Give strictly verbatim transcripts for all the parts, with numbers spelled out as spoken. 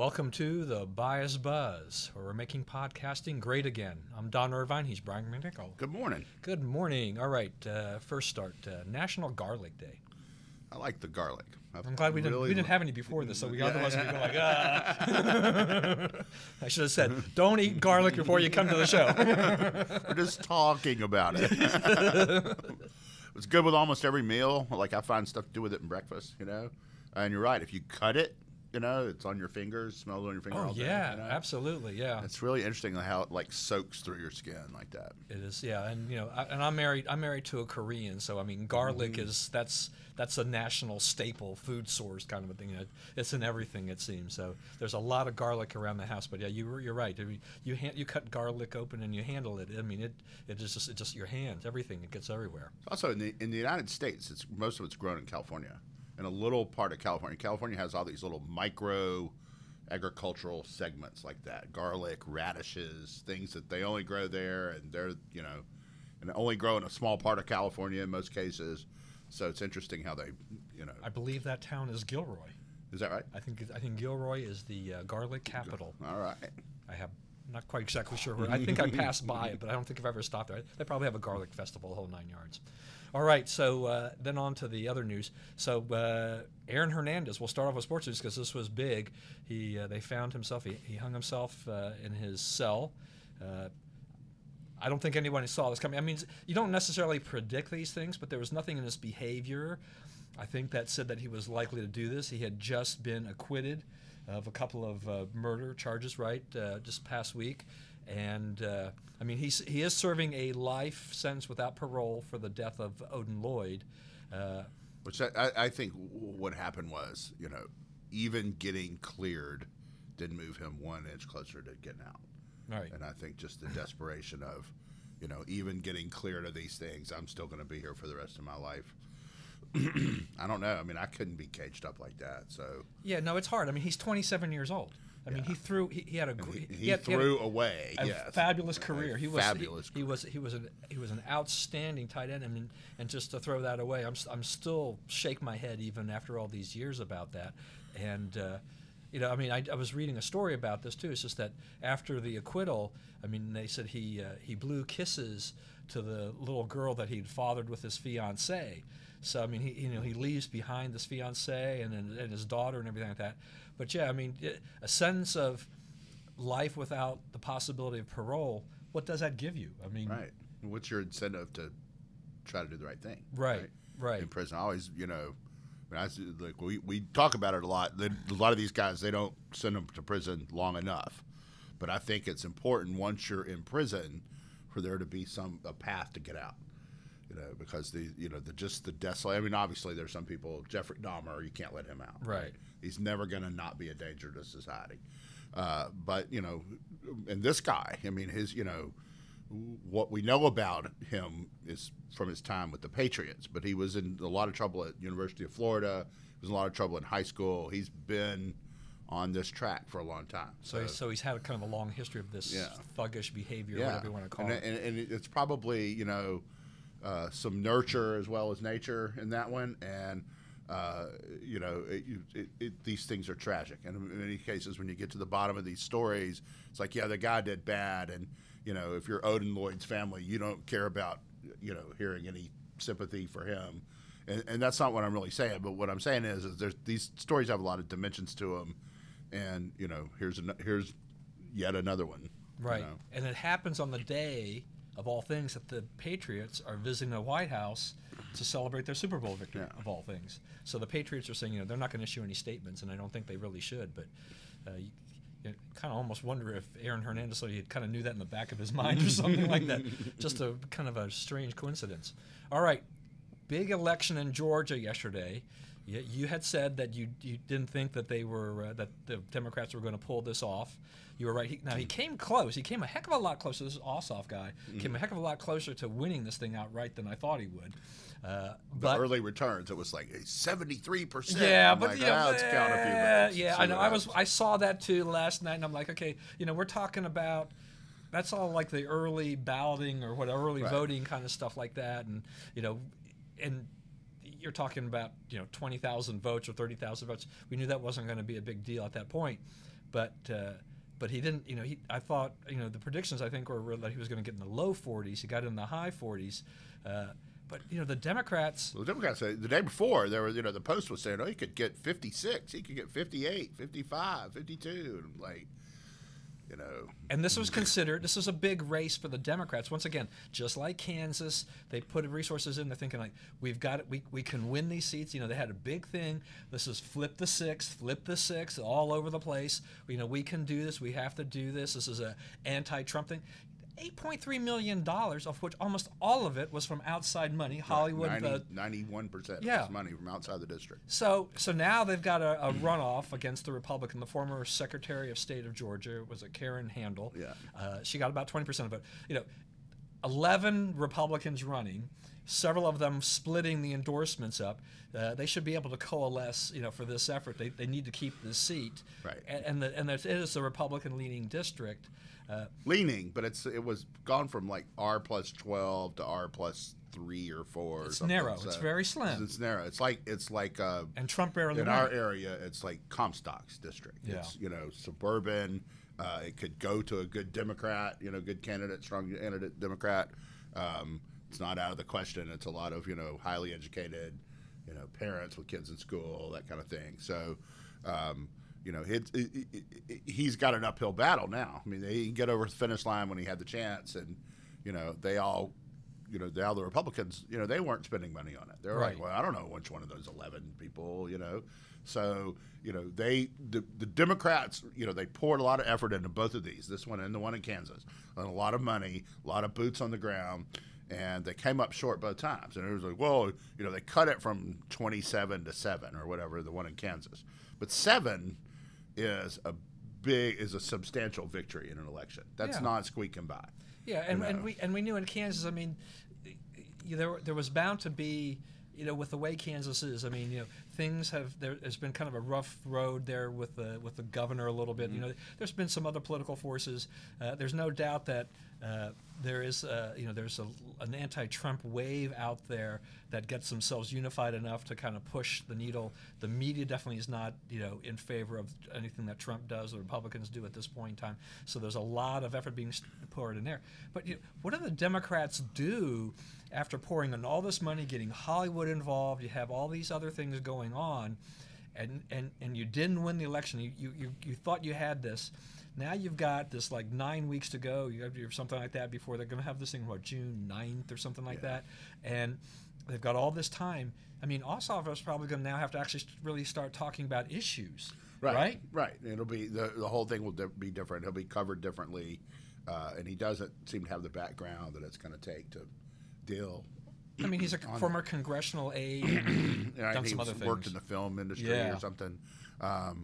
Welcome to the Bias Buzz, where we're making podcasting great again. I'm Don Irvine. He's Brian McNichol. Good morning. Good morning. All right, uh, first start, uh, National Garlic Day. I like the garlic. I've I'm glad we didn't really we didn't have any before this, so we yeah, otherwise yeah. we'd go like, ah. I should have said, don't eat garlic before you come to the show. We're just talking about it. It's good with almost every meal. Like I find stuff to do with it in breakfast, you know. And you're right. If you cut it, you know, it's on your fingers, smells on your finger Oh all day. yeah, You know? absolutely, yeah. It's really interesting how it like soaks through your skin like that. It is, yeah, and you know, I, and I'm married. I'm married to a Korean, so I mean, garlic Mm-hmm. is that's that's a national staple food source kind of a thing. It, it's in everything, it seems. So there's a lot of garlic around the house. But yeah, you you're right. I mean, you hand, you cut garlic open and you handle it. I mean, it it is just it just your hands, everything. It gets everywhere. Also in the in the United States, it's most of it's grown in California, in a little part of California. California has all these little micro agricultural segments like that: garlic, radishes, things that they only grow there, and they're you know, and only grow in a small part of California in most cases. So it's interesting how they, you know. I believe that town is Gilroy. Is that right? I think I think Gilroy is the uh, garlic capital. All right. I have not quite exactly sure where. I think I passed by it, but I don't think I've ever stopped there. They probably have a garlic festival, the whole nine yards. All right, so uh, then on to the other news. So uh, Aaron Hernandez, we'll start off with sports news because this was big. He uh, they found himself. He, he hung himself uh, in his cell. Uh, I don't think anyone saw this coming. I mean, you don't necessarily predict these things, but there was nothing in his behavior, I think, that said that he was likely to do this. He had just been acquitted of a couple of uh, murder charges, right, uh, just past week. And, uh, I mean, he's, he is serving a life sentence without parole for the death of Odin Lloyd. Uh, Which I, I think what happened was, you know, even getting cleared didn't move him one inch closer to getting out. right. And I think just the desperation of, you know, even getting cleared of these things, I'm still going to be here for the rest of my life. I don't know. I mean, I couldn't be caged up like that. So Yeah, no, it's hard. I mean, he's twenty-seven years old. I mean, Yeah. he threw. He, he had a. gr- he, he, he had, he had threw a, away a yes. fabulous A career. He was fabulous. He, he was he was an he was an outstanding tight end. I mean, and just to throw that away, I'm I'm still shake my head even after all these years about that. And uh, you know, I mean, I, I was reading a story about this too. It's just that after the acquittal, I mean, they said he uh, he blew kisses to the little girl that he'd fathered with his fiancée. So I mean, he you know he leaves behind this fiancée and and, and his daughter and everything like that. But yeah, I mean, a sense of life without the possibility of parole, what does that give you? I mean, Right. What's your incentive to try to do the right thing? right, right. In prison, I always, you know, when I s- like we, we talk about it a lot. They, a lot of these guys, they don't send them to prison long enough. But I think it's important once you're in prison for there to be some a path to get out. You know, because the you know the just the desolate. I mean, obviously there's some people. Jeffrey Dahmer, you can't let him out. Right. He's never going to not be a danger to society. Uh, but you know, and this guy, I mean, his you know, what we know about him is from his time with the Patriots. But he was in a lot of trouble at University of Florida. He was in a lot of trouble in high school. He's been on this track for a long time. So, So, he's, so he's had a kind of a long history of this Yeah. thuggish behavior, yeah, whatever you want to call and, it. and, and it's probably you know uh, some nurture as well as nature in that one, and uh, you know it, it, it, these things are tragic. And in many cases, when you get to the bottom of these stories, it's like, yeah, the guy did bad, and you know if you're Odin Lloyd's family, you don't care about you know hearing any sympathy for him, and, and that's not what I'm really saying. But what I'm saying is, is there's these stories have a lot of dimensions to them, and you know here's an, here's yet another one. Right. You know? And it happens on the day of all things that the Patriots are visiting the White House to celebrate their Super Bowl victory, Yeah. of all things. So the Patriots are saying, you know, they're not going to issue any statements, and I don't think they really should. But uh, you, you kind of almost wonder if Aaron Hernandez, so he kind of knew that in the back of his mind or something like that. Just a kind of a strange coincidence. All right. Big election in Georgia yesterday. You, you had said that you you didn't think that they were uh, that the Democrats were going to pull this off. You were right. He, now he came close. He came a heck of a lot closer. This Ossoff guy came a heck of a lot closer to winning this thing outright than I thought he would. Uh, The but early returns, it was like seventy-three percent. yeah, I'm but like, yeah, "Ah, let's count a few eh, votes, yeah, see I know. what I was happens." I saw that too last night, and I'm like, okay, you know, we're talking about. That's all like the early balloting or what early Right. voting kind of stuff like that, and you know, and you're talking about you know twenty thousand votes or thirty thousand votes. We knew that wasn't going to be a big deal at that point, but uh, but he didn't. You know, he I thought you know the predictions I think were that he was going to get in the low forties. He got in the high forties. Uh, But you know the Democrats. Well, the Democrats say the day before there was, you know, the Post was saying, oh, he could get fifty-six, he could get fifty-eight, fifty-five, fifty-two, and like, you know. And this was considered. This was a big race for the Democrats. Once again, just like Kansas, they put resources in. They're thinking like, we've got it. We we can win these seats. You know, they had a big thing. This is flip the six, flip the six, all over the place. You know, we can do this. We have to do this. This is a anti-Trump thing. eight point three million dollars, of which almost all of it was from outside money. Hollywood, ninety, uh, ninety-one percent yeah. of money from outside the district. So, so now they've got a, a runoff against the Republican, the former Secretary of State of Georgia, was it Karen Handel? Yeah. Uh, she got about twenty percent of it. You know, eleven Republicans running, several of them splitting the endorsements up. Uh, they should be able to coalesce, you know, for this effort. They, they need to keep the seat. Right. And, and, the, and it is a Republican-leaning district. Uh, Leaning, but it's it was gone from like R plus twelve to R plus three or four. It's or something. narrow. So it's very slim. It's, it's narrow. It's like it's like uh, and Trump barely in won. our area. It's like Comstock's district. Yeah. It's, you know, suburban. Uh, it could go to a good Democrat. You know, good candidate, strong candidate Democrat. Um, it's not out of the question. It's a lot of, you know, highly educated, you know, parents with kids in school, that kind of thing. So. Um, You know, it, it, it, it, he's got an uphill battle now. I mean, they can get over the finish line when he had the chance, and you know, they all, you know, the other Republicans, you know, they weren't spending money on it. They're right. like, well, I don't know which one of those eleven people, you know. So, you know, they the, the Democrats, you know, they poured a lot of effort into both of these, this one and the one in Kansas, and a lot of money, a lot of boots on the ground. And they came up short both times. And it was like, well, you know, they cut it from twenty-seven to seven or whatever, the one in Kansas. But seven is a big, is a substantial victory in an election. That's Yeah. not squeaking by. Yeah, and, you know? and we and we knew in Kansas. I mean, y- there there was bound to be, you know, with the way Kansas is. I mean, you know, things have there has been kind of a rough road there with the with the governor a little bit. Mm-hmm. You know, there's been some other political forces. Uh, there's no doubt that uh, there is, uh, you know, there's a, an anti-Trump wave out there that gets themselves unified enough to kind of push the needle. The media definitely is not, you know, in favor of anything that Trump does or Republicans do at this point in time. So there's a lot of effort being poured in there. But you know, what do the Democrats do after pouring in all this money, getting Hollywood involved? You have all these other things going on, and and, and you didn't win the election. You, you you you thought you had this. Now you've got this like nine weeks to go. You have or something like that before they're going to have this thing, what, June ninth or something like Yeah. that, and they've got all this time. I mean, Ossoff is probably going to now have to actually really start talking about issues, Right. right? Right. It'll be, the, the whole thing will di- be different. He'll be covered differently. Uh, and he doesn't seem to have the background that it's going to take to deal. I mean, he's a On former congressional aide, and And I done think some he's other things. worked in the film industry Yeah. or something. Um,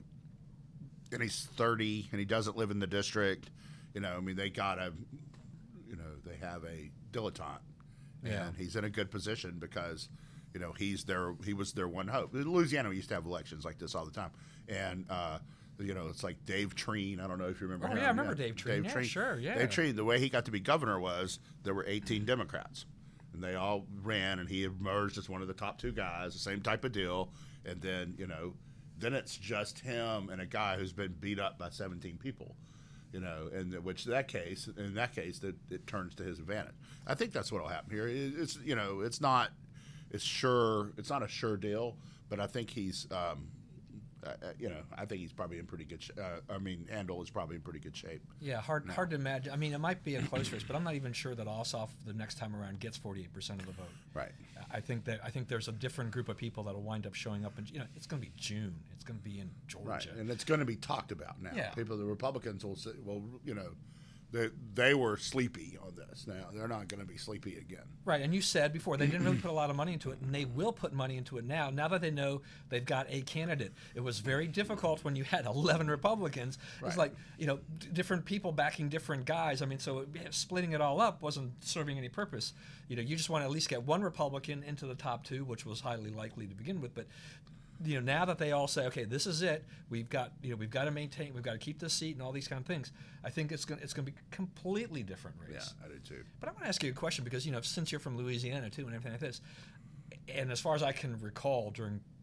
and he's thirty, and he doesn't live in the district. You know, I mean, they got a, you know, they have a dilettante, and Yeah. he's in a good position because, you know, he's their, he was their one hope. In Louisiana, we used to have elections like this all the time, and uh, you know, it's like Dave Treen. I don't know if you remember Oh, him. yeah, I remember Dave Treen. Yeah, sure, yeah. Dave Treen. The way he got to be governor was there were eighteen Democrats, and they all ran, and he emerged as one of the top two guys. The same type of deal, and then you know. Then it's just him and a guy who's been beat up by seventeen people, you know, and which that case, in that case, that it turns to his advantage. I think that's what will happen here. It, it's you know, it's not, it's sure, it's not a sure deal, but I think he's, um, uh, you know, I think he's probably in pretty good. Sh- uh, I mean, Andel is probably in pretty good shape. Yeah, hard No. hard to imagine. I mean, it might be a close race, but I'm not even sure that Ossoff the next time around gets forty-eight percent of the vote. Right. I think that I think there's a different group of people that will wind up showing up, and you know, it's going to be June. It's going to be in Georgia. Right, and it's going to be talked about now. Yeah. People, the Republicans will say, well, you know, they they were sleepy on this. Now they're not going to be sleepy again. Right, and you said before they didn't really put a lot of money into it, and they will put money into it now. Now that they know they've got a candidate, it was very difficult when you had eleven Republicans. It's Right. like you know, d- different people backing different guys. I mean, so it, splitting it all up wasn't serving any purpose. You know, you just want to at least get one Republican into the top two, which was highly likely to begin with. But you know, now that they all say, okay, this is it, we've got, you know, we've got to maintain, we've got to keep this seat and all these kind of things. I think it's going, it's going to be a completely different race. Yeah, I do too. But I want to ask you a question because, you know, since you're from Louisiana too and everything like this, and as far as I can recall during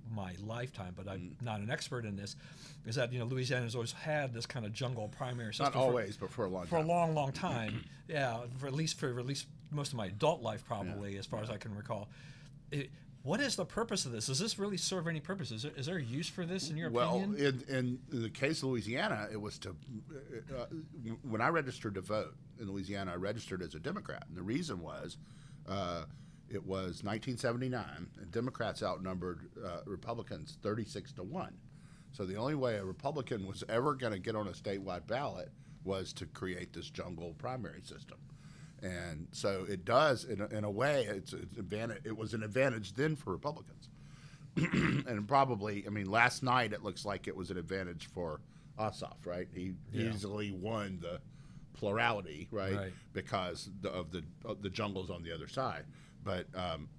my lifetime, but I'm Mm. not an expert in this, is that, you know, Louisiana has always had this kind of jungle primary system. Not for- always, but for a long for time. a long, long time. Yeah, for at least for at least most of my adult life, probably, Yeah. as far as I can recall. It, what is the purpose of this? Does this really serve any purpose? Is there, is there a use for this, in your Well, opinion? in, in the case of Louisiana, it was to, uh, when I registered to vote in Louisiana, I registered as a Democrat. And the reason was, uh, it was nineteen seventy-nine, and Democrats outnumbered uh, Republicans thirty-six to one. So the only way a Republican was ever going to get on a statewide ballot was to create this jungle primary system. And so it does, in a, in a way, it's, it's advantage, it was an advantage then for Republicans. And probably, I mean, last night it looks like it was an advantage for Ossoff, right? He Yeah. easily won the plurality, right? Right. Because the, of the of the jungles on the other side. But um,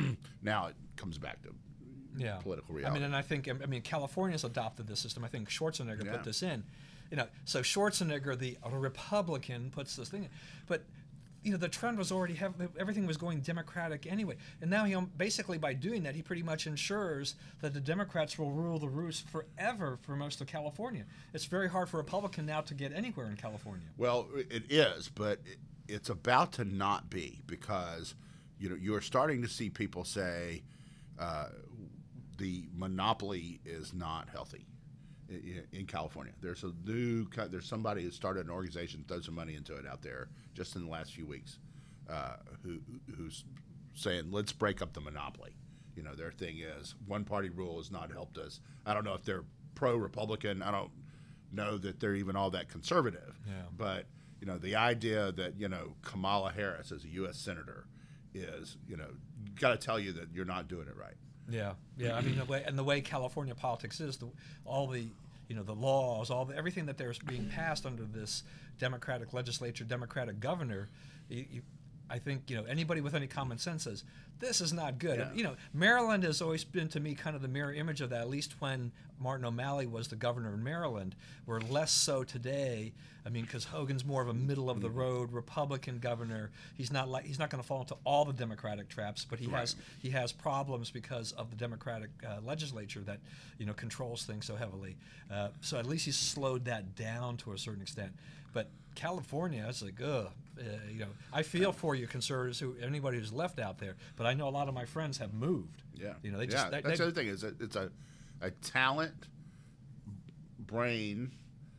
now it comes back to Yeah. political I reality. mean, and I think, I mean, California's adopted this system. I think Schwarzenegger Yeah. put this in. You know, so Schwarzenegger, the a Republican, puts this thing in. But, you know, the trend was already, have, everything was going Democratic anyway. And now he, um, basically by doing that, he pretty much ensures that the Democrats will rule the roost forever for most of California. It's very hard for a Republican now to get anywhere in California. Well, it is, but it, it's about to not be, because you know you're starting to see people say uh, the monopoly is not healthy in, in California. There's a new co- there's somebody who started an organization, throws some money into it out there just in the last few weeks, uh, who who's saying let's break up the monopoly. You know, their thing is one party rule has not helped us. I don't know if they're pro-Republican. I don't know that they're even all that conservative. Yeah. But you know, the idea that you know Kamala Harris as a U S senator is, you know, got to tell you that you're not doing it right. Yeah, yeah. I mean, the way and the way California politics is, the, all the you know the laws, all the everything that there's being passed under this Democratic legislature, Democratic governor. You, you, I think you know anybody with any common sense says this is not good. Yeah. You know, Maryland has always been to me kind of the mirror image of that. At least when Martin O'Malley was the governor in Maryland, we're less so today. I mean, because Hogan's more of a middle of the road Republican governor. He's not like he's not going to fall into all the Democratic traps, but he Right. has he has problems because of the Democratic uh, legislature that you know controls things so heavily. Uh, so at least he's slowed that down to a certain extent. But California, it's like, ugh, uh, you know, I feel for you conservatives, who anybody who's left out there. But I know a lot of my friends have moved. Yeah, you know, they yeah. just they, That's they, the other thing is that it's a a talent, brain,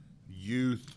youth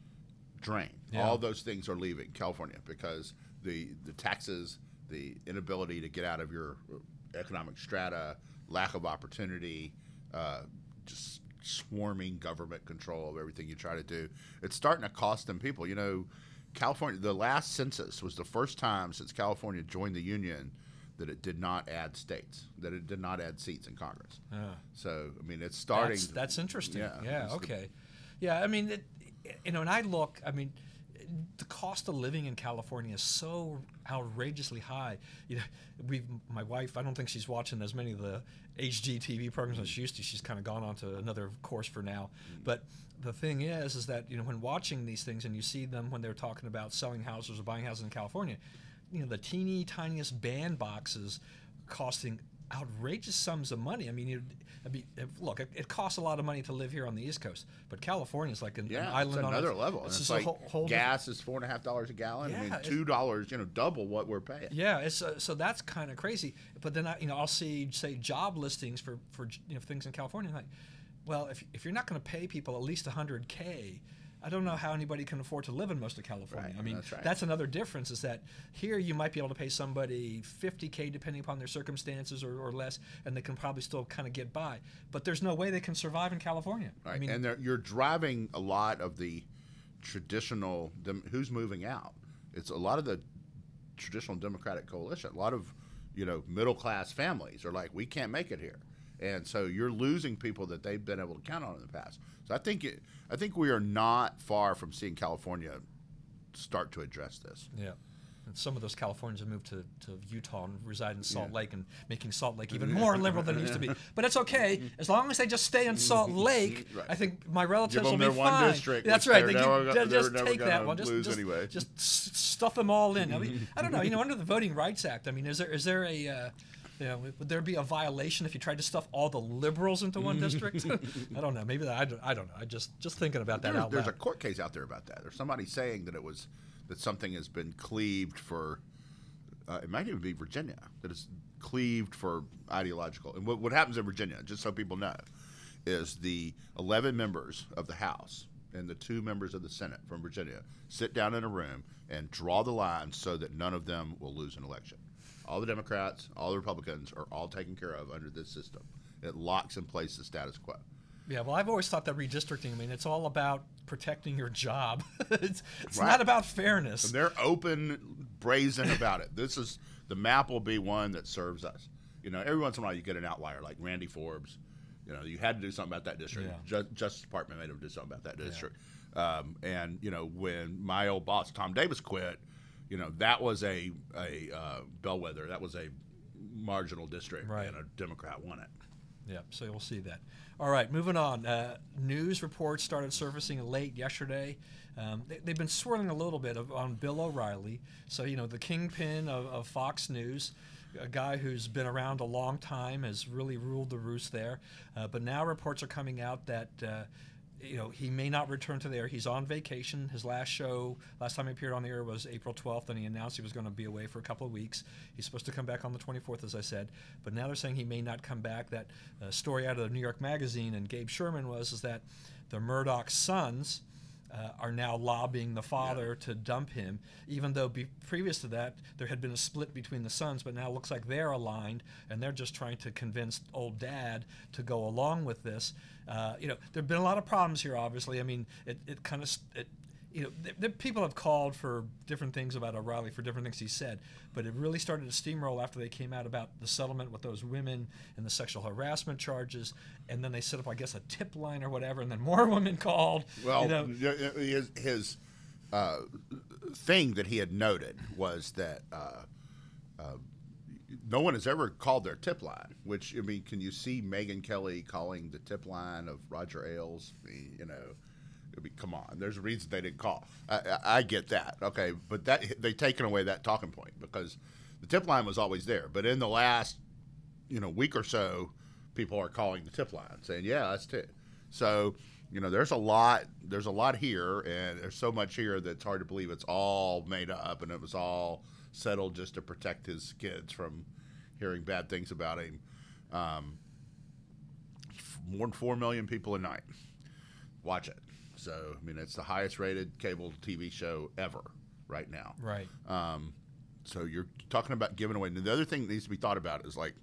drain. Yeah. All those things are leaving California because the the taxes, the inability to get out of your economic strata, lack of opportunity, uh, just swarming government control of everything you try to do. It's starting to cost them people. You know, California, the last census was the first time since California joined the union that it did not add states, that it did not add seats in Congress. uh, So, I mean, it's starting. That's, that's interesting. Yeah, Yeah. it's the- Okay. Yeah. I mean, it, you know, and I look. I mean, the cost of living in California is so outrageously high. You know, we, my wife. I don't think she's watching as many of the H G T V programs as she used to. She's kind of gone on to another course for now. But the thing is, is that you know, when watching these things and you see them when they're talking about selling houses or buying houses in California, you know, the teeny tiniest band boxes costing outrageous sums of money. I mean, you, I mean, look, it, it costs a lot of money to live here on the East Coast, but California is like an, Yeah, an it's island on another its, level. And It's, It's, just like a whole, whole gas is four and a half dollars a gallon. I Yeah, mean, it's- two dollars, you know, double what we're paying. Yeah, it's uh, so that's kind of crazy. But then I, you know, I'll see say job listings for for you know things in California. I'm like, well, if if you're not going to pay people at least one hundred K, I don't know how anybody can afford to live in most of California. Right, I mean, that's right. that's another difference is that here you might be able to pay somebody fifty K depending upon their circumstances or, or less, and they can probably still kind of get by. But there's no way they can survive in California. Right. I mean, and they're- you're driving a lot of the traditional, dem- who's moving out? It's a lot of the traditional Democratic coalition. A lot of, you know, middle class families are like, we can't make it here. And so you're losing people that they've been able to count on in the past. So I think it, I think we are not far from seeing California start to address this. yeah. And some of those Californians have moved to, to Utah and reside in Salt Yeah. Lake and making Salt Lake even more liberal than it used to be. But it's okay. As long as they just stay in Salt Lake, Right. I think my relatives Give them will be their one fine. district, That's which right. they're They never give- go- ju- just they're never take that gonna one. Just, lose just, anyway. just s- stuff them all in. I mean, I don't know. You know, under the Voting Rights Act, I mean, is there is there a uh, Yeah, would would there be a violation if you tried to stuff all the liberals into one district? I don't know. Maybe that, I don't, I don't know. I just just thinking about that There's, out there's loud. a court case out there about that. There's somebody saying that it was that something has been cleaved for. Uh, it might even be Virginia that is cleaved for ideological. And what, what happens in Virginia, just so people know, is the eleven members of the House and the two members of the Senate from Virginia sit down in a room and draw the lines so that none of them will lose an election. All the Democrats, all the Republicans are all taken care of under this system. It locks in place the status quo. Yeah, well, I've always thought that redistricting, I mean, it's all about protecting your job. it's it's Right. not about fairness. And they're open, brazen about it. This is, the map will be one that serves us. You know, every once in a while you get an outlier like Randy Forbes. You know, you had to do something about that district. Yeah. Ju- Justice Department made him do something about that district. Um, and, you know, when my old boss, Tom Davis, quit, you know, that was a, a uh, bellwether. That was a marginal district, Right. and a Democrat won it. Yeah, so you'll see that. All right, moving on. Uh, news reports started surfacing late yesterday. Um, they, they've been swirling a little bit of, on Bill O'Reilly. So, you know, the kingpin of, of Fox News, a guy who's been around a long time, has really ruled the roost there. Uh, but now reports are coming out that, uh, you know, he may not return to there. He's on vacation. His last show, last time he appeared on the air was April twelfth, and he announced he was going to be away for a couple of weeks. He's supposed to come back on the twenty-fourth, as I said, but now they're saying he may not come back. That uh, story out of the New York Magazine and Gabe Sherman was is that the Murdoch sons uh, are now lobbying the father yeah. to dump him, even though be, previous to that there had been a split between the sons, but now it looks like they're aligned, and they're just trying to convince old dad to go along with this. Uh, you know, there have been a lot of problems here, obviously. I mean, it, it kind of, it, you know, th- th- people have called for different things about O'Reilly, for different things he said, but it really started to steamroll after they came out about the settlement with those women and the sexual harassment charges, and then they set up, I guess, a tip line or whatever, and then more women called. Well, you know. his, his uh, thing that he had noted was that uh, uh, no one has ever called their tip line, which, I mean, can you see Megyn Kelly calling the tip line of Roger Ailes? I mean, you know, I mean, come on. There's a reason they didn't call. I, I, I get that, okay, but that they've taken away that talking point because the tip line was always there. But in the last, you know, week or so, people are calling the tip line, saying, "Yeah, that's it." So, you know, there's a lot. There's a lot here, and there's so much here that it's hard to believe it's all made up and it was all settled just to protect his kids from hearing bad things about him. Um, more than four million people a night watch it. So, I mean, it's the highest rated cable T V show ever right now. Right. Um, so you're talking about giving away. And the other thing that needs to be thought about is, like,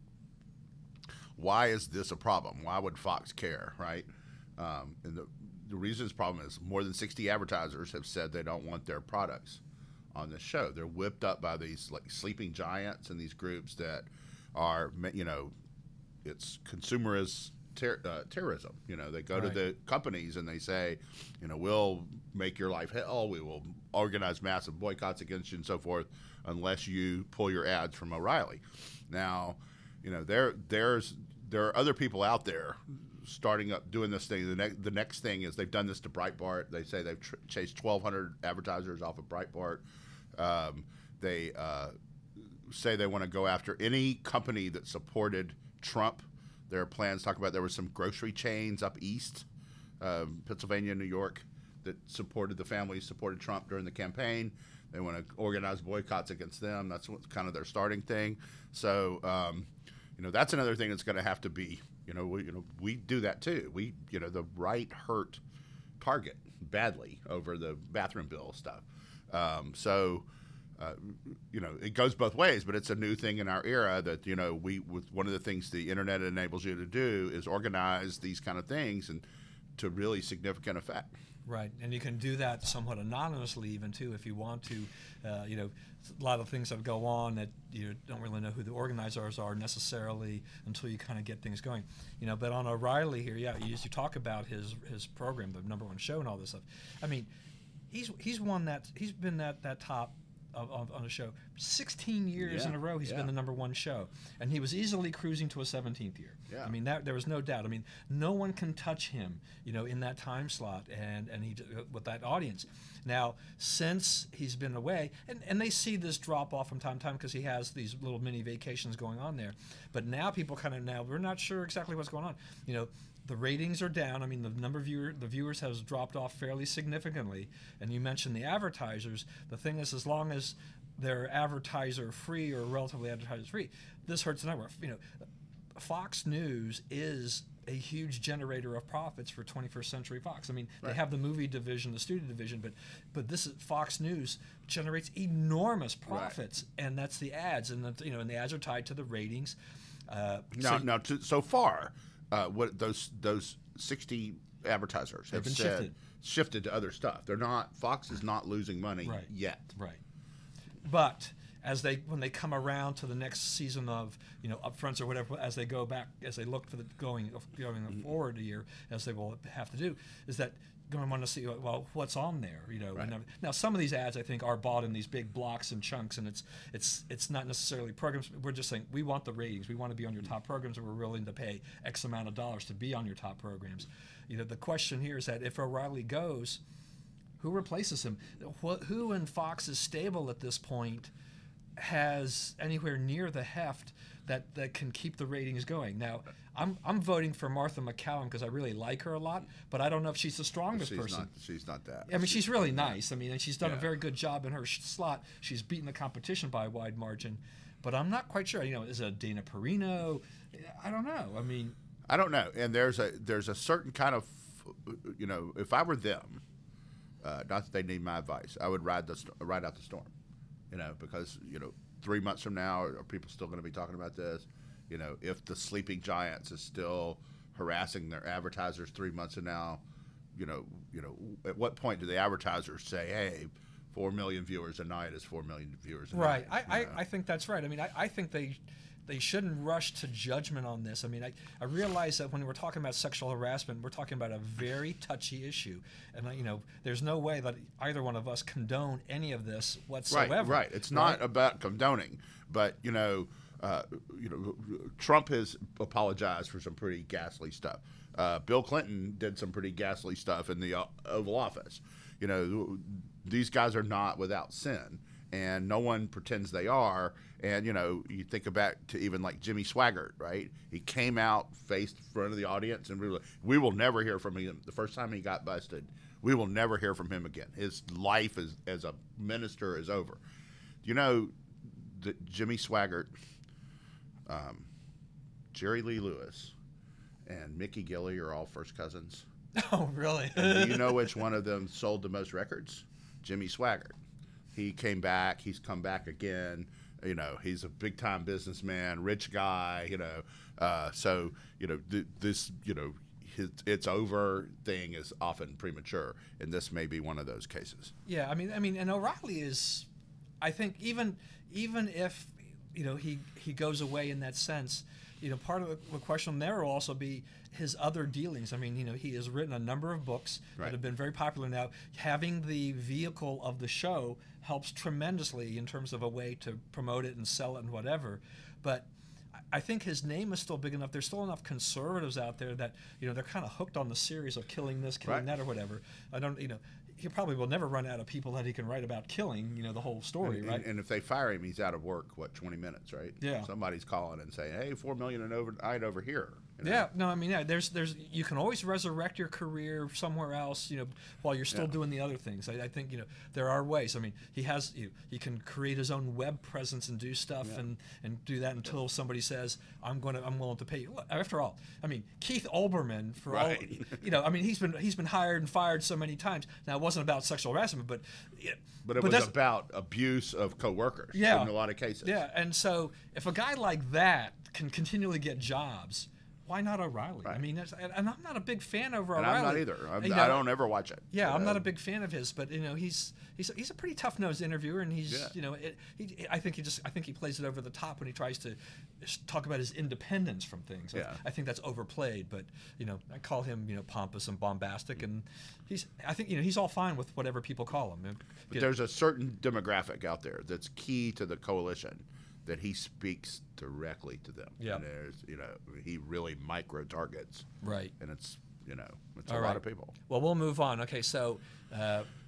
why is this a problem? Why would Fox care, right? Um, and the, the reason it's a problem is more than sixty advertisers have said they don't want their products on this show. They're whipped up by these, like, sleeping giants and these groups that are, you know, it's consumerist ter- uh, terrorism. You know, they go Right. to the companies and they say, you know, we'll make your life hell. We will organize massive boycotts against you and so forth unless you pull your ads from O'Reilly. Now, you know, there there's there are other people out there starting up doing this thing. The next the next thing is they've done this to Breitbart. They say they've tr- chased twelve hundred advertisers off of Breitbart. Um, they uh, say they want to go after any company that supported Trump. There are plans talk about there were some grocery chains up east, um, Pennsylvania, New York, that supported the families supported Trump during the campaign. They want to organize boycotts against them. That's what kind of their starting thing. So, um, you know, that's another thing that's going to have to be. You know, we, you know, we do that too. We, you know, the right hurt Target badly over the bathroom bill stuff. Um, so, uh, you know, it goes both ways, but it's a new thing in our era that, you know, we, with one of the things the internet enables you to do is organize these kind of things and to really significant effect. Right, and you can do that somewhat anonymously even too if you want to. Uh, you know, a lot of things that go on that you don't really know who the organizers are necessarily until you kind of get things going. You know, but on O'Reilly here, yeah, you, you talk about his his program, the number one show, and all this stuff. I mean, he's he's won that. He's been that that top. Of, of, on a show sixteen years Yeah, in a row. He's yeah. been the number one show, and he was easily cruising to a seventeenth year. Yeah. I mean, that there was no doubt. I mean, no one can touch him, you know, in that time slot and and he with that audience. Now, since he's been away, and, and they see this drop off from time to time because he has these little mini vacations going on there. But now people kind of now we're not sure exactly what's going on. You know, the ratings are down. I mean, the number of viewer, the viewers has dropped off fairly significantly. And you mentioned the advertisers. The thing is, as long as they're advertiser free or relatively advertiser free, this hurts the network. You know, Fox News is a huge generator of profits for twenty-first Century Fox. I mean, right. They have the movie division, the studio division, but but this is, Fox News generates enormous profits, right. And that's the ads, and the, you know, and the ads are tied to the ratings. Uh, now, so, now, to, so far, uh, what those those sixty advertisers have been said shifted. shifted to other stuff. They're not. Fox is not losing money right. yet. Right. But as they when they come around to the next season of, you know, upfronts or whatever, as they go back, as they look for the going going mm-hmm. forward a year, as they will have to do, is that going to want to see, well, what's on there, you know. Right. And, now some of these ads I think are bought in these big blocks and chunks, and it's it's it's not necessarily programs. We're just saying we want the ratings, we want to be on your top programs, and we're willing to pay X amount of dollars to be on your top programs. You know, the question here is that if O'Reilly goes, who replaces him? Wh- who in Fox's stable at this point has anywhere near the heft that, that can keep the ratings going? Now, I'm I'm voting for Martha McCallum because I really like her a lot, but I don't know if she's the strongest she's person. Not, she's not that. I mean, she's, she's really nice. I mean, and she's done yeah. a very good job in her sh- slot. She's beaten the competition by a wide margin, but I'm not quite sure. You know, is it Dana Perino? I don't know. I mean, I don't know. And there's a there's a certain kind of, you know, if I were them, uh, not that they need my advice, I would ride the st- ride out the storm. You know, because, you know, three months from now, are people still going to be talking about this? You know, if the sleeping giants is still harassing their advertisers three months from now, you know, you know, at what point do the advertisers say, hey, four million viewers a night is four million viewers a right. night? Right. I, I, I think that's right. I mean, I, I think they they shouldn't rush to judgment on this. I mean, I, I realize that when we're talking about sexual harassment, we're talking about a very touchy issue. And, you know, there's no way that either one of us condone any of this whatsoever. Right, right. It's right? not about condoning, but, you know, uh, you know, Trump has apologized for some pretty ghastly stuff. Uh, Bill Clinton did some pretty ghastly stuff in the Oval Office. You know, these guys are not without sin, and no one pretends they are. And, you know, you think back to even like Jimmy Swaggart, right? He came out, faced in front of the audience, and we, were, we will never hear from him. The first time he got busted, we will never hear from him again. His life as, as a minister is over. You know that Jimmy Swaggart, um, Jerry Lee Lewis, and Mickey Gilley are all first cousins? Oh, really? And do you know which one of them sold the most records? Jimmy Swaggart. He came back. He's come back again. You know, he's a big-time businessman, rich guy, you know. Uh, so, you know, th- this, you know, his, it's over thing is often premature, and this may be one of those cases. Yeah, I mean, I mean, and O'Reilly is, I think, even even if, you know, he, he goes away in that sense, you know, part of the, the question there will also be his other dealings. I mean, you know, he has written a number of books right. that have been very popular now. Having the vehicle of the show helps tremendously in terms of a way to promote it and sell it and whatever. But I think his name is still big enough. There's still enough conservatives out there that, you know, they're kind of hooked on the series of killing this, killing right. that, or whatever. I don't, you know, he probably will never run out of people that he can write about killing, you know, the whole story, and, right? And, and if they fire him, he's out of work, what, twenty minutes, right? Yeah. Somebody's calling and saying, hey, four million and overnight over here. You know? Yeah, no, I mean, yeah, there's, there's, you can always resurrect your career somewhere else, you know, while you're still yeah. doing the other things. I, I think, you know, there are ways. I mean, he has, you, he can create his own web presence and do stuff yeah. and, and do that until somebody says, I'm going to, I'm willing to pay you. Look, after all, I mean, Keith Olbermann, for right. all, you know, I mean, he's been, he's been hired and fired so many times. Now, it wasn't about sexual harassment, but, yeah, but it but was about abuse of coworkers yeah, in a lot of cases. Yeah, and so if a guy like that can continually get jobs, why not O'Reilly? Right. I mean, that's, and I'm not a big fan of And O'Reilly. I'm not either. I'm, You know, I don't ever watch it. Yeah, I'm Uh, not a big fan of his, but you know, he's he's he's a pretty tough-nosed interviewer, and he's Yeah. you know, it, he, I think he just I think he plays it over the top when he tries to talk about his independence from things. Yeah. I, I think that's overplayed, but you know, I call him you know pompous and bombastic, and he's I think you know he's all fine with whatever people call him. But there's a certain demographic out there that's key to the coalition that he speaks directly to them. Yeah. And there's, you know, he really micro targets. Right. And it's, you know, it's All a right. lot of people. Well, we'll move on. Okay, so uh,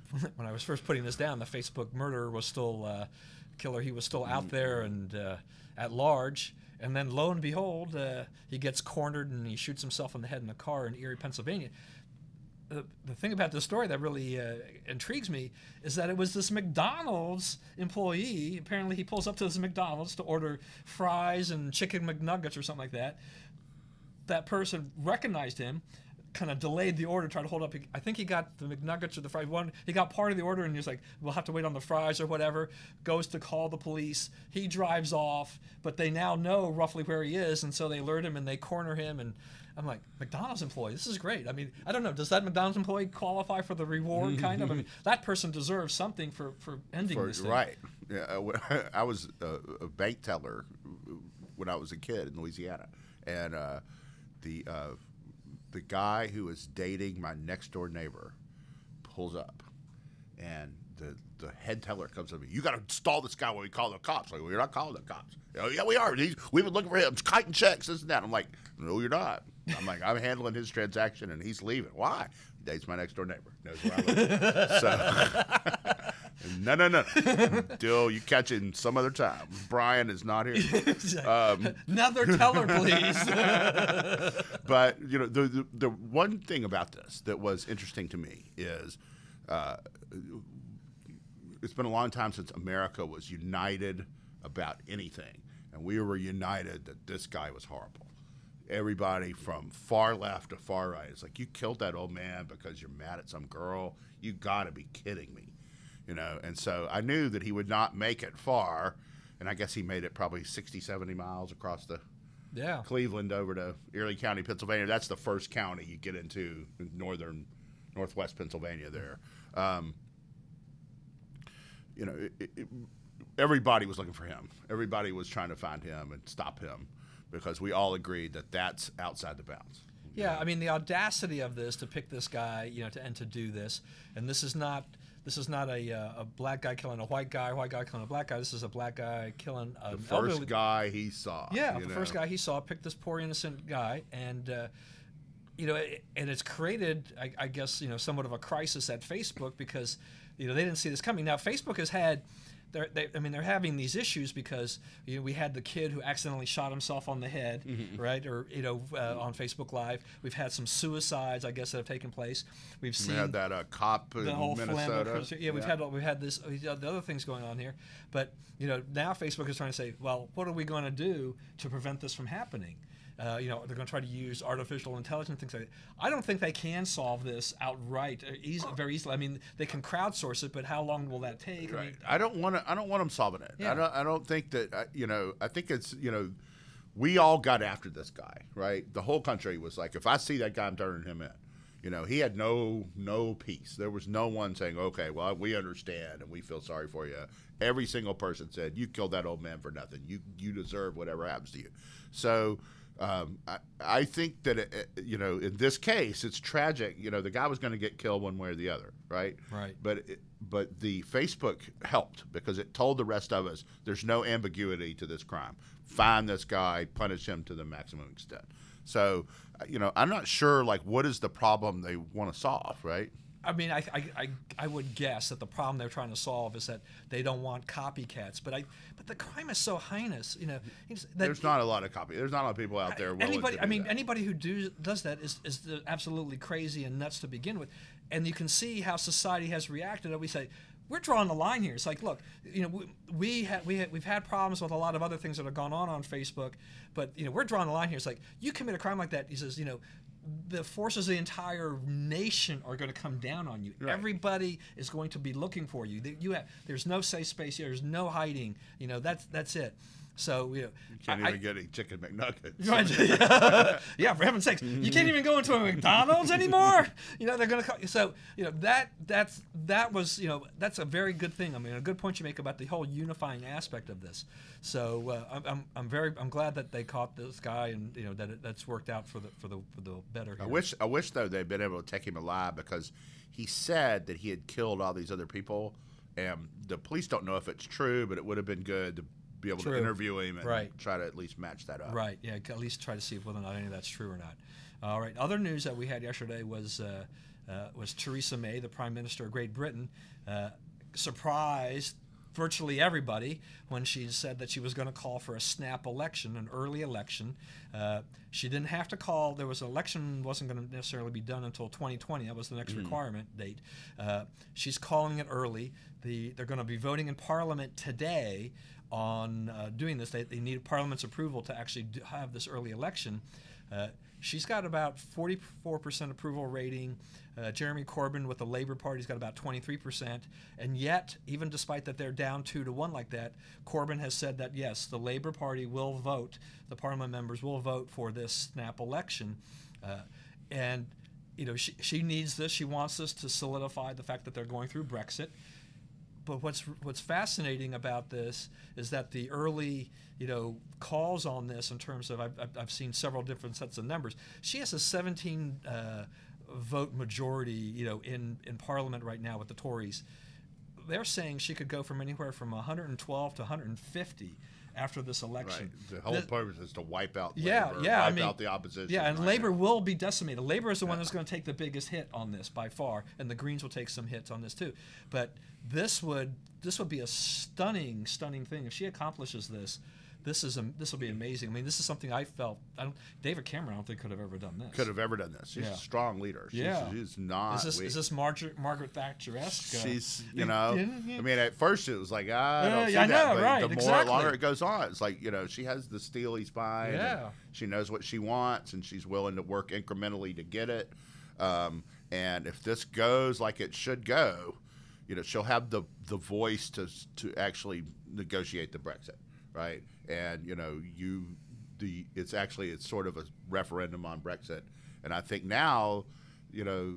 when I was first putting this down, the Facebook murderer was still uh, killer. He was still out there and uh, at large. And then lo and behold, uh, he gets cornered and he shoots himself in the head in a car in Erie, Pennsylvania. The, the thing about this story that really uh, intrigues me is that it was this McDonald's employee. Apparently, he pulls up to this McDonald's to order fries and chicken McNuggets or something like that. That person recognized him, kind of delayed the order, tried to hold up. I think he got the McNuggets or the fries. One, he got part of the order, and he was like, "We'll have to wait on the fries or whatever." Goes to call the police. He drives off, but they now know roughly where he is, and so they alert him and they corner him. And I'm like, McDonald's employee, this is great. I mean, I don't know, does that McDonald's employee qualify for the reward, kind of? I mean, that person deserves something for, for ending For, this thing. right. Yeah, I was a, a bank teller when I was a kid in Louisiana, and uh, the uh, the guy who was dating my next door neighbor pulls up, and the the head teller comes up to me. "You got to stall this guy when we call the cops." Like, "Well, you're not calling the cops." "Oh, yeah, we are. He's, we've been looking for him. He's kiting checks, this and that." I'm like, "No, you're not." I'm like, "I'm handling his transaction, and he's leaving." "Why?" "Dates my next door neighbor. Knows where I live." So, no, no, no. Until you catch him some other time. Brian is not here. Um, Another teller, please. But, you know, the, the the one thing about this that was interesting to me is uh, it's been a long time since America was united about anything. And we were united that this guy was horrible. Everybody from far left to far right is like, "You killed that old man because you're mad at some girl? You got to be kidding me." You know, and so I knew that he would not make it far, and I guess he made it probably sixty, seventy miles across the Yeah. Cleveland over to Erie County, Pennsylvania. That's the first county you get into in northern, northwest Pennsylvania there. Um, you know, it, it, everybody was looking for him. Everybody was trying to find him and stop him because we all agreed that that's outside the bounds. Yeah, I mean, the audacity of this to pick this guy, you know, to and to do this, and this is not this is not a uh, a black guy killing a white guy, a white guy killing a black guy. This is a black guy killing an The first elderly guy he saw. Yeah, you the know? first guy he saw picked this poor innocent guy, and uh, you know, it, and it's created, I, I guess, you know, somewhat of a crisis at Facebook because you know they didn't see this coming. Now, Facebook has had. They're, they, I mean, they're having these issues because you know we had the kid who accidentally shot himself on the head, mm-hmm. right? Or you know, uh, on Facebook Live, we've had some suicides, I guess, that have taken place. We've seen we had that uh, cop in the whole Minnesota. Flammable, yeah, we've yeah. had we've had this the other things going on here, but you know now Facebook is trying to say, well, what are we going to do to prevent this from happening? Uh, you know, they're going to try to use artificial intelligence, things like that. I don't think they can solve this outright, uh, easy, very easily. I mean, they can crowdsource it, but how long will that take? Right. I, mean, I don't want to. I don't want them solving it. Yeah. I don't. I don't think that. Uh, you know. I think it's. You know, we all got after this guy, right? The whole country was like, if I see that guy, I'm turning him in. You know, he had no no peace. There was no one saying, okay, well, we understand and we feel sorry for you. Every single person said, you killed that old man for nothing. You you deserve whatever happens to you. So. Um, I, I think that, it, you know, in this case, it's tragic. You know, the guy was going to get killed one way or the other, right? Right. But it, but the Facebook helped because it told the rest of us there's no ambiguity to this crime. Find this guy, punish him to the maximum extent. So, you know, I'm not sure, like, what is the problem they want to solve, right? I mean, I, I, I, I would guess that the problem they're trying to solve is that they don't want copycats. But I, but the crime is so heinous, you know. That There's not a lot of copy. There's not a lot of people out there. Willing anybody, to do I mean, that. anybody who do, does that is is absolutely crazy and nuts to begin with. And you can see how society has reacted. And we say, we're drawing the line here. It's like, look, you know, we we ha- we ha- we've had problems with a lot of other things that have gone on on Facebook, but you know, we're drawing the line here. It's like you commit a crime like that. He says, you know. The forces of the entire nation are going to come down on you. Right. Everybody is going to be looking for you. You have, there's no safe space here. There's no hiding. You know, that's that's it. So you know, you can't I, even get a chicken McNuggets. Right? Yeah. Yeah, for heaven's sakes, you can't even go into a McDonald's anymore. You know they're going to call you. So you know that that's that was you know that's a very good thing. I mean, a good point you make about the whole unifying aspect of this. So uh, I'm, I'm I'm very I'm glad that they caught this guy and you know that it, that's worked out for the for the for the better. Here. I wish I wish though they'd been able to take him alive because he said that he had killed all these other people, and the police don't know if it's true, but it would have been good to be able True. to interview him and right. try to at least match that up. Right. Yeah. At least try to see whether or not any of that's true or not. All right. Other news that we had yesterday was uh, uh, was Theresa May, the Prime Minister of Great Britain, uh, surprised virtually everybody when she said that she was going to call for a snap election, an early election. Uh, she didn't have to call. There was an election wasn't going to necessarily be done until twenty twenty. That was the next mm. requirement date. Uh, she's calling it early. The, they're going to be voting in Parliament today on uh, doing this. They, they need Parliament's approval to actually do, have this early election. Uh, she's got about forty-four percent approval rating. Uh, Jeremy Corbyn with the Labour Party's got about twenty-three percent. And yet, even despite that they're down two to one like that, Corbyn has said that, yes, the Labour Party will vote, the Parliament members will vote for this snap election. Uh, and, you know, she, she needs this. She wants this to solidify the fact that they're going through Brexit. But what's what's fascinating about this is that the early, you know, calls on this in terms of I've, I've seen several different sets of numbers. She has a seventeen uh, vote majority, you know, in in Parliament right now with the Tories. They're saying she could go from anywhere from one hundred twelve to one hundred fifty after this election. Right. The whole the, purpose is to wipe out yeah, Labor, yeah, wipe I mean, out the opposition. Yeah, and right Labor now. will be decimated. Labor is the yeah. one that's going to take the biggest hit on this by far, and the Greens will take some hits on this too. But this would this would be a stunning, stunning thing if she accomplishes this. This is a, this will be amazing. I mean, this is something I felt. I don't, David Cameron, I don't think could have ever done this. Could have ever done this. She's yeah. a strong leader. She's, yeah, she's not. Is this, weak. is this Margaret Margaret Thatcher-esque? She's, you know. Yeah, yeah. I mean, at first it was like, ah, I don't Yeah, see yeah, I that. know, But right, the more exactly. longer it goes on, it's like, you know, she has the steely spine. Yeah. And she knows what she wants, and she's willing to work incrementally to get it. Um, and if this goes like it should go, you know, she'll have the the voice to to actually negotiate the Brexit, right? And you know, you the it's actually it's sort of a referendum on Brexit, and I think now, you know,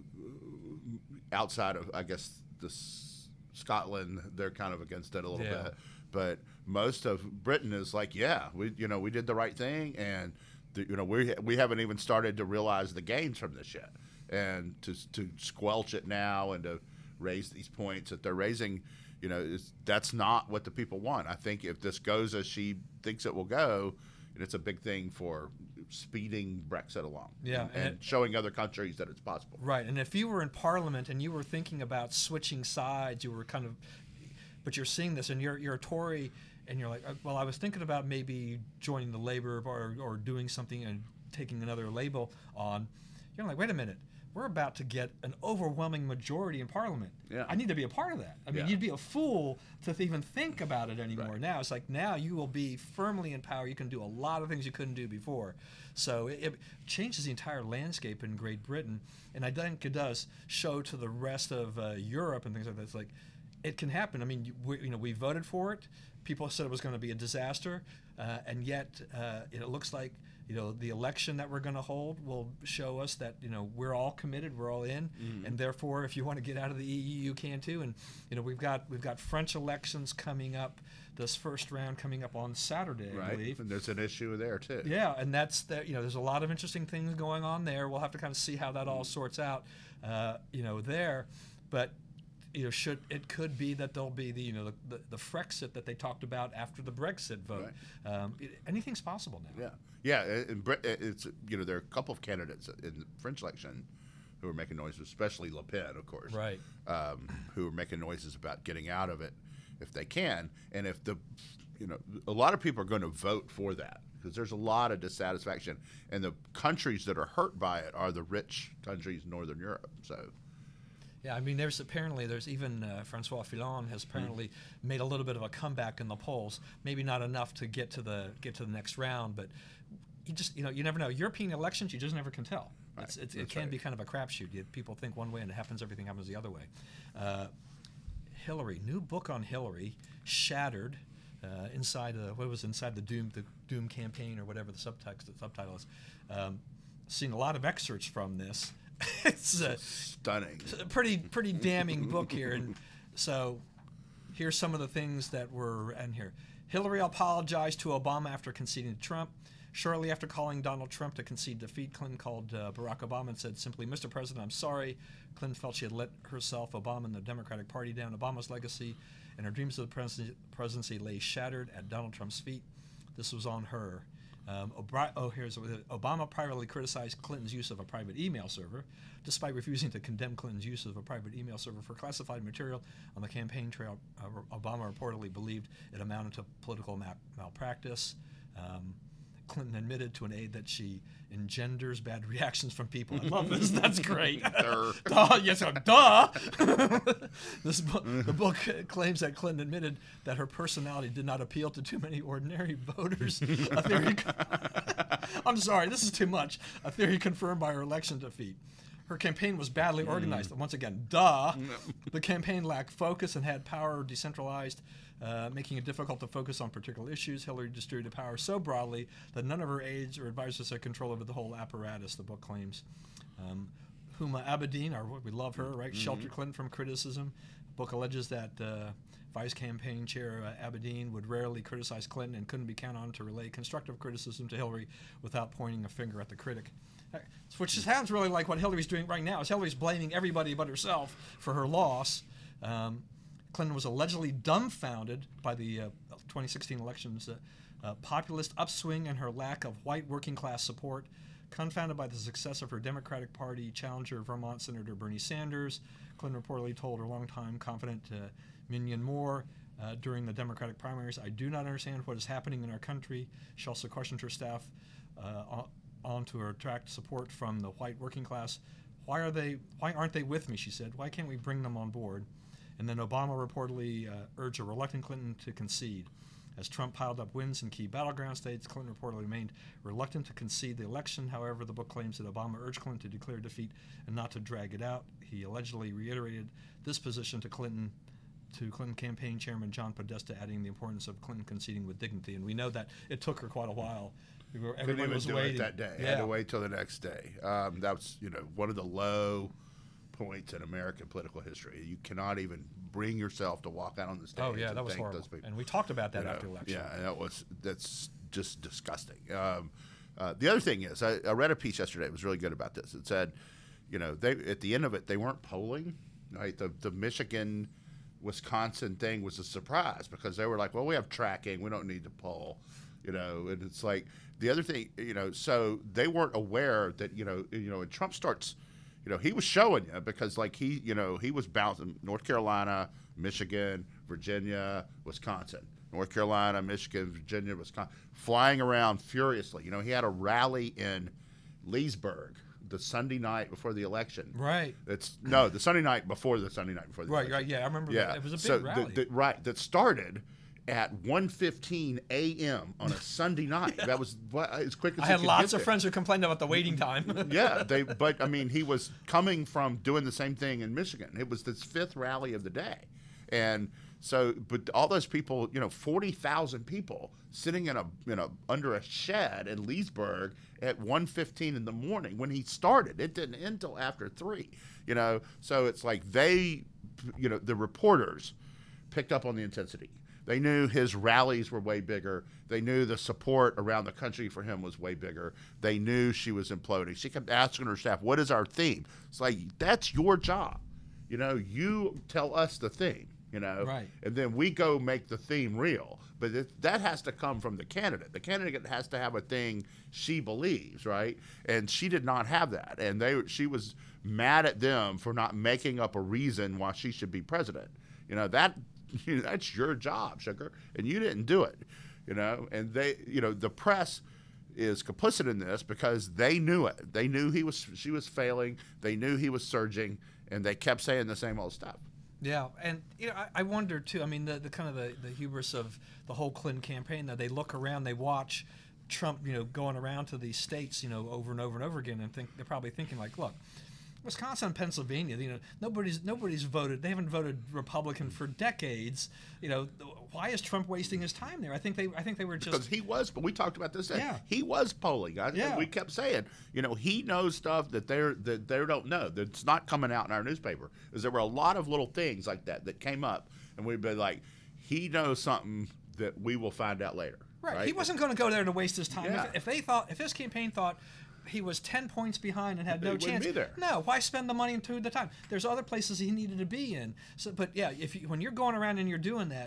outside of I guess the S- Scotland, they're kind of against it a little Yeah. bit, but most of Britain is like, yeah, we you know we did the right thing, and the, you know we we haven't even started to realize the gains from this yet, and to to squelch it now and to raise these points that they're raising, you know, is, that's not what the people want. I think if this goes as she thinks it will go, it's a big thing for speeding Brexit along. Yeah, and, and and it, showing other countries that it's possible. Right, and if you were in Parliament and you were thinking about switching sides, you were kind of, but you're seeing this and you're you're a Tory and you're like, well, I was thinking about maybe joining the Labour or or doing something and taking another label on. You're like, wait a minute. We're about to get an overwhelming majority in Parliament. Yeah. I need to be a part of that. I mean, Yeah. you'd be a fool to even think about it anymore. Right. Now it's like now you will be firmly in power. You can do a lot of things you couldn't do before. So it, it changes the entire landscape in Great Britain, and I think it does show to the rest of uh, Europe and things like that. It's like it can happen. I mean, you, we, you know, we voted for it. People said it was going to be a disaster, uh, and yet uh, it looks like. You know, the election that we're going to hold will show us that, you know, we're all committed, we're all in, mm-hmm. and therefore, if you want to get out of the E U, you can too. And you know, we've got we've got French elections coming up, this first round coming up on Saturday, right. I believe. And there's an issue there too. Yeah, and that's that. You know, there's a lot of interesting things going on there. We'll have to kind of see how that all sorts out. Uh, you know, there, but. You know, should it could be that there'll be the you know the, the, the Frexit that they talked about after the Brexit vote. Right. Um, it, anything's possible now. Yeah, yeah. In Brit- it's you know there are a couple of candidates in the French election who are making noises, especially Le Pen, of course, right? Um, who are making noises about getting out of it if they can, and if the you know a lot of people are going to vote for that because there's a lot of dissatisfaction, and the countries that are hurt by it are the rich countries in Northern Europe. So. Yeah, I mean, there's apparently there's even uh, Francois Fillon has apparently mm. made a little bit of a comeback in the polls. Maybe not enough to get to the get to the next round, but you just you know you never know. European elections, you just never can tell. Right. It's, it's, it can right. be kind of a crapshoot. You, people think one way and it happens. Everything happens the other way. Uh, Hillary, new book on Hillary, Shattered, uh, inside the, what was inside the Doom the Doom campaign or whatever the subtext the subtitle is. Um, seen a lot of excerpts from this. It's a stunning, a pretty pretty damning book here, and so here's some of the things that were in here. Hillary apologized to Obama after conceding to Trump. Shortly after calling Donald Trump to concede defeat, Clinton called uh, Barack Obama and said simply, "Mister President, I'm sorry." Clinton felt she had let herself, Obama, and the Democratic Party down. Obama's legacy and her dreams of the presidency, presidency lay shattered at Donald Trump's feet. This was on her. Um, Obri- oh, here's Obama privately criticized Clinton's use of a private email server, despite refusing to condemn Clinton's use of a private email server for classified material on the campaign trail. Uh, Obama reportedly believed it amounted to political mal- malpractice. Um, Clinton admitted to an aide that she engenders bad reactions from people. I love this. That's great. Duh. Duh. Yes, uh, duh. This book, the book claims that Clinton admitted that her personality did not appeal to too many ordinary voters. A theory. I'm sorry, this is too much. A theory confirmed by her election defeat. Her campaign was badly organized. Mm. Once again, duh. The campaign lacked focus and had power decentralized, uh, making it difficult to focus on particular issues. Hillary distributed power so broadly that none of her aides or advisors had control over the whole apparatus, the book claims. Um, Huma Abedin, our, we love her, right, mm-hmm. sheltered Clinton from criticism. The book alleges that uh, Vice Campaign Chair uh, Abedin would rarely criticize Clinton and couldn't be counted on to relay constructive criticism to Hillary without pointing a finger at the critic. Which sounds really like what Hillary's doing right now. Is Hillary's blaming everybody but herself for her loss. Um, Clinton was allegedly dumbfounded by the uh, twenty sixteen elections' uh, uh, populist upswing and her lack of white working class support, confounded by the success of her Democratic Party challenger, Vermont Senator Bernie Sanders. Clinton reportedly told her longtime confidant uh, Minion Moore uh, during the Democratic primaries, "I do not understand what is happening in our country." She also questioned her staff uh, on to attract support from the white working class. Why are they? Why aren't they with me? She said. Why can't we bring them on board? And then Obama reportedly uh, urged a reluctant Clinton to concede. As Trump piled up wins in key battleground states, Clinton reportedly remained reluctant to concede the election. However, the book claims that Obama urged Clinton to declare defeat and not to drag it out. He allegedly reiterated this position to Clinton, to Clinton campaign chairman John Podesta, adding the importance of Clinton conceding with dignity. And we know that it took her quite a while. Everybody was do waiting it that day. Yeah. Had to wait till the next day. Um, that was, you know, one of the low points in American political history. You cannot even bring yourself to walk out on the stage. Oh yeah, and that was thank horrible. those people. And we talked about that You know, after the election. Yeah, and that was that's just disgusting. Um, uh, the other thing is, I, I read a piece yesterday. It was really good about this. It said, you know, they at the end of it, they weren't polling. Right, the the Michigan, Wisconsin thing was a surprise because they were like, well, we have tracking, we don't need to poll. You know, and it's like the other thing, you know, so they weren't aware that, you know, you know, and Trump starts, you know, he was showing you because like he, you know, he was bouncing North Carolina, Michigan, Virginia, Wisconsin, North Carolina, Michigan, Virginia, Wisconsin, flying around furiously. You know, he had a rally in Leesburg the Sunday night before the election. Right. It's no, the Sunday night before the Sunday night before the right, election. Right, yeah, I remember yeah. that. It was a big so rally. The, the, right, that started at one fifteen a m on a Sunday night. Yeah. That was what, as quick as I he had could lots get of there. friends who complained about the waiting time. Yeah, they. But I mean, he was coming from doing the same thing in Michigan. It was this fifth rally of the day, and so, but all those people, you know, forty thousand people sitting in a, you know, under a shed in Leesburg at one fifteen in the morning when he started. It didn't end until after three. You know, so it's like they, you know, the reporters picked up on the intensity. They knew his rallies were way bigger. They knew the support around the country for him was way bigger. They knew she was imploding. She kept asking her staff, what is our theme? It's like, that's your job. You know, you tell us the theme, you know, right. And then we go make the theme real. But it, that has to come from the candidate. The candidate has to have a thing she believes, right? And she did not have that. And they, she was mad at them for not making up a reason why she should be president. You know, that... You know, that's your job, sugar, and you didn't do it, you know. And they, you know, the press is complicit in this because they knew it. They knew he was, she was failing. They knew he was surging, and they kept saying the same old stuff. Yeah, and you know, I, I wonder too. I mean, the, the kind of the, the hubris of the whole Clinton campaign. That they look around, they watch Trump, you know, going around to these states, you know, over and over and over again, and think they're probably thinking like, look. Wisconsin and Pennsylvania, you know, nobody's nobody's voted. They haven't voted Republican for decades. You know, why is Trump wasting his time there? I think they, I think they were just because he was. But we talked about this. Yeah. He was polling. I, yeah. We kept saying, you know, he knows stuff that they're that they don't know. That's not coming out in our newspaper. Is there were a lot of little things like that that came up, and we'd be like, he knows something that we will find out later. Right. right? He wasn't going to go there to waste his time. Yeah. If, if they thought, if his campaign thought. He was ten points behind and had no he chance. Be there. No, why spend the money and two the time? There's other places he needed to be in. So, but yeah, if you, when you're going around and you're doing that,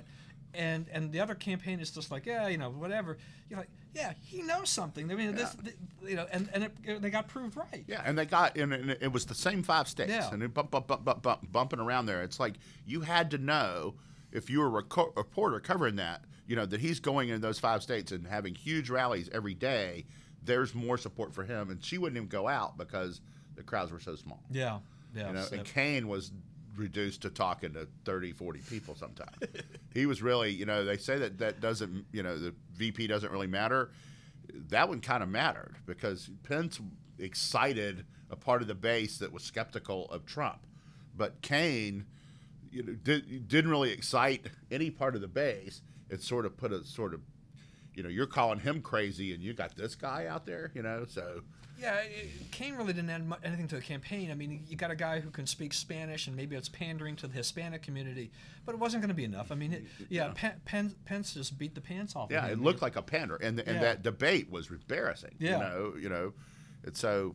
and and the other campaign is just like, yeah, you know, whatever. You're like, yeah, he knows something. I mean, this, th- you know, and and it, they got proved right. Yeah, and they got, and it it was the same five states, Yeah. and it bump, bump, bump, bump, bump, bumping around there. It's like you had to know, if you were a reco- reporter covering that, you know, that he's going in those five states and having huge rallies every day. There's more support for him, and she wouldn't even go out because the crowds were so small. Yeah, yeah. You know, so- and Kane was reduced to talking to thirty, forty people sometimes. He was really, you know, they say that that doesn't, you know, the V P doesn't really matter. That one kind of mattered because Pence excited a part of the base that was skeptical of Trump. But Kane, you know, did, didn't really excite any part of the base. It sort of put a sort of, you know, you're calling him crazy and you got this guy out there, you know, so. Yeah, it- Kane really didn't add mu- anything to the campaign. I mean, you got a guy who can speak Spanish, and maybe it's pandering to the Hispanic community, but it wasn't going to be enough. I mean, it, yeah, Pen- Pen- Pence just beat the pants off. Yeah, of him. it looked like a pander, and and Yeah. that debate was embarrassing. Yeah. You know, you know, it's so,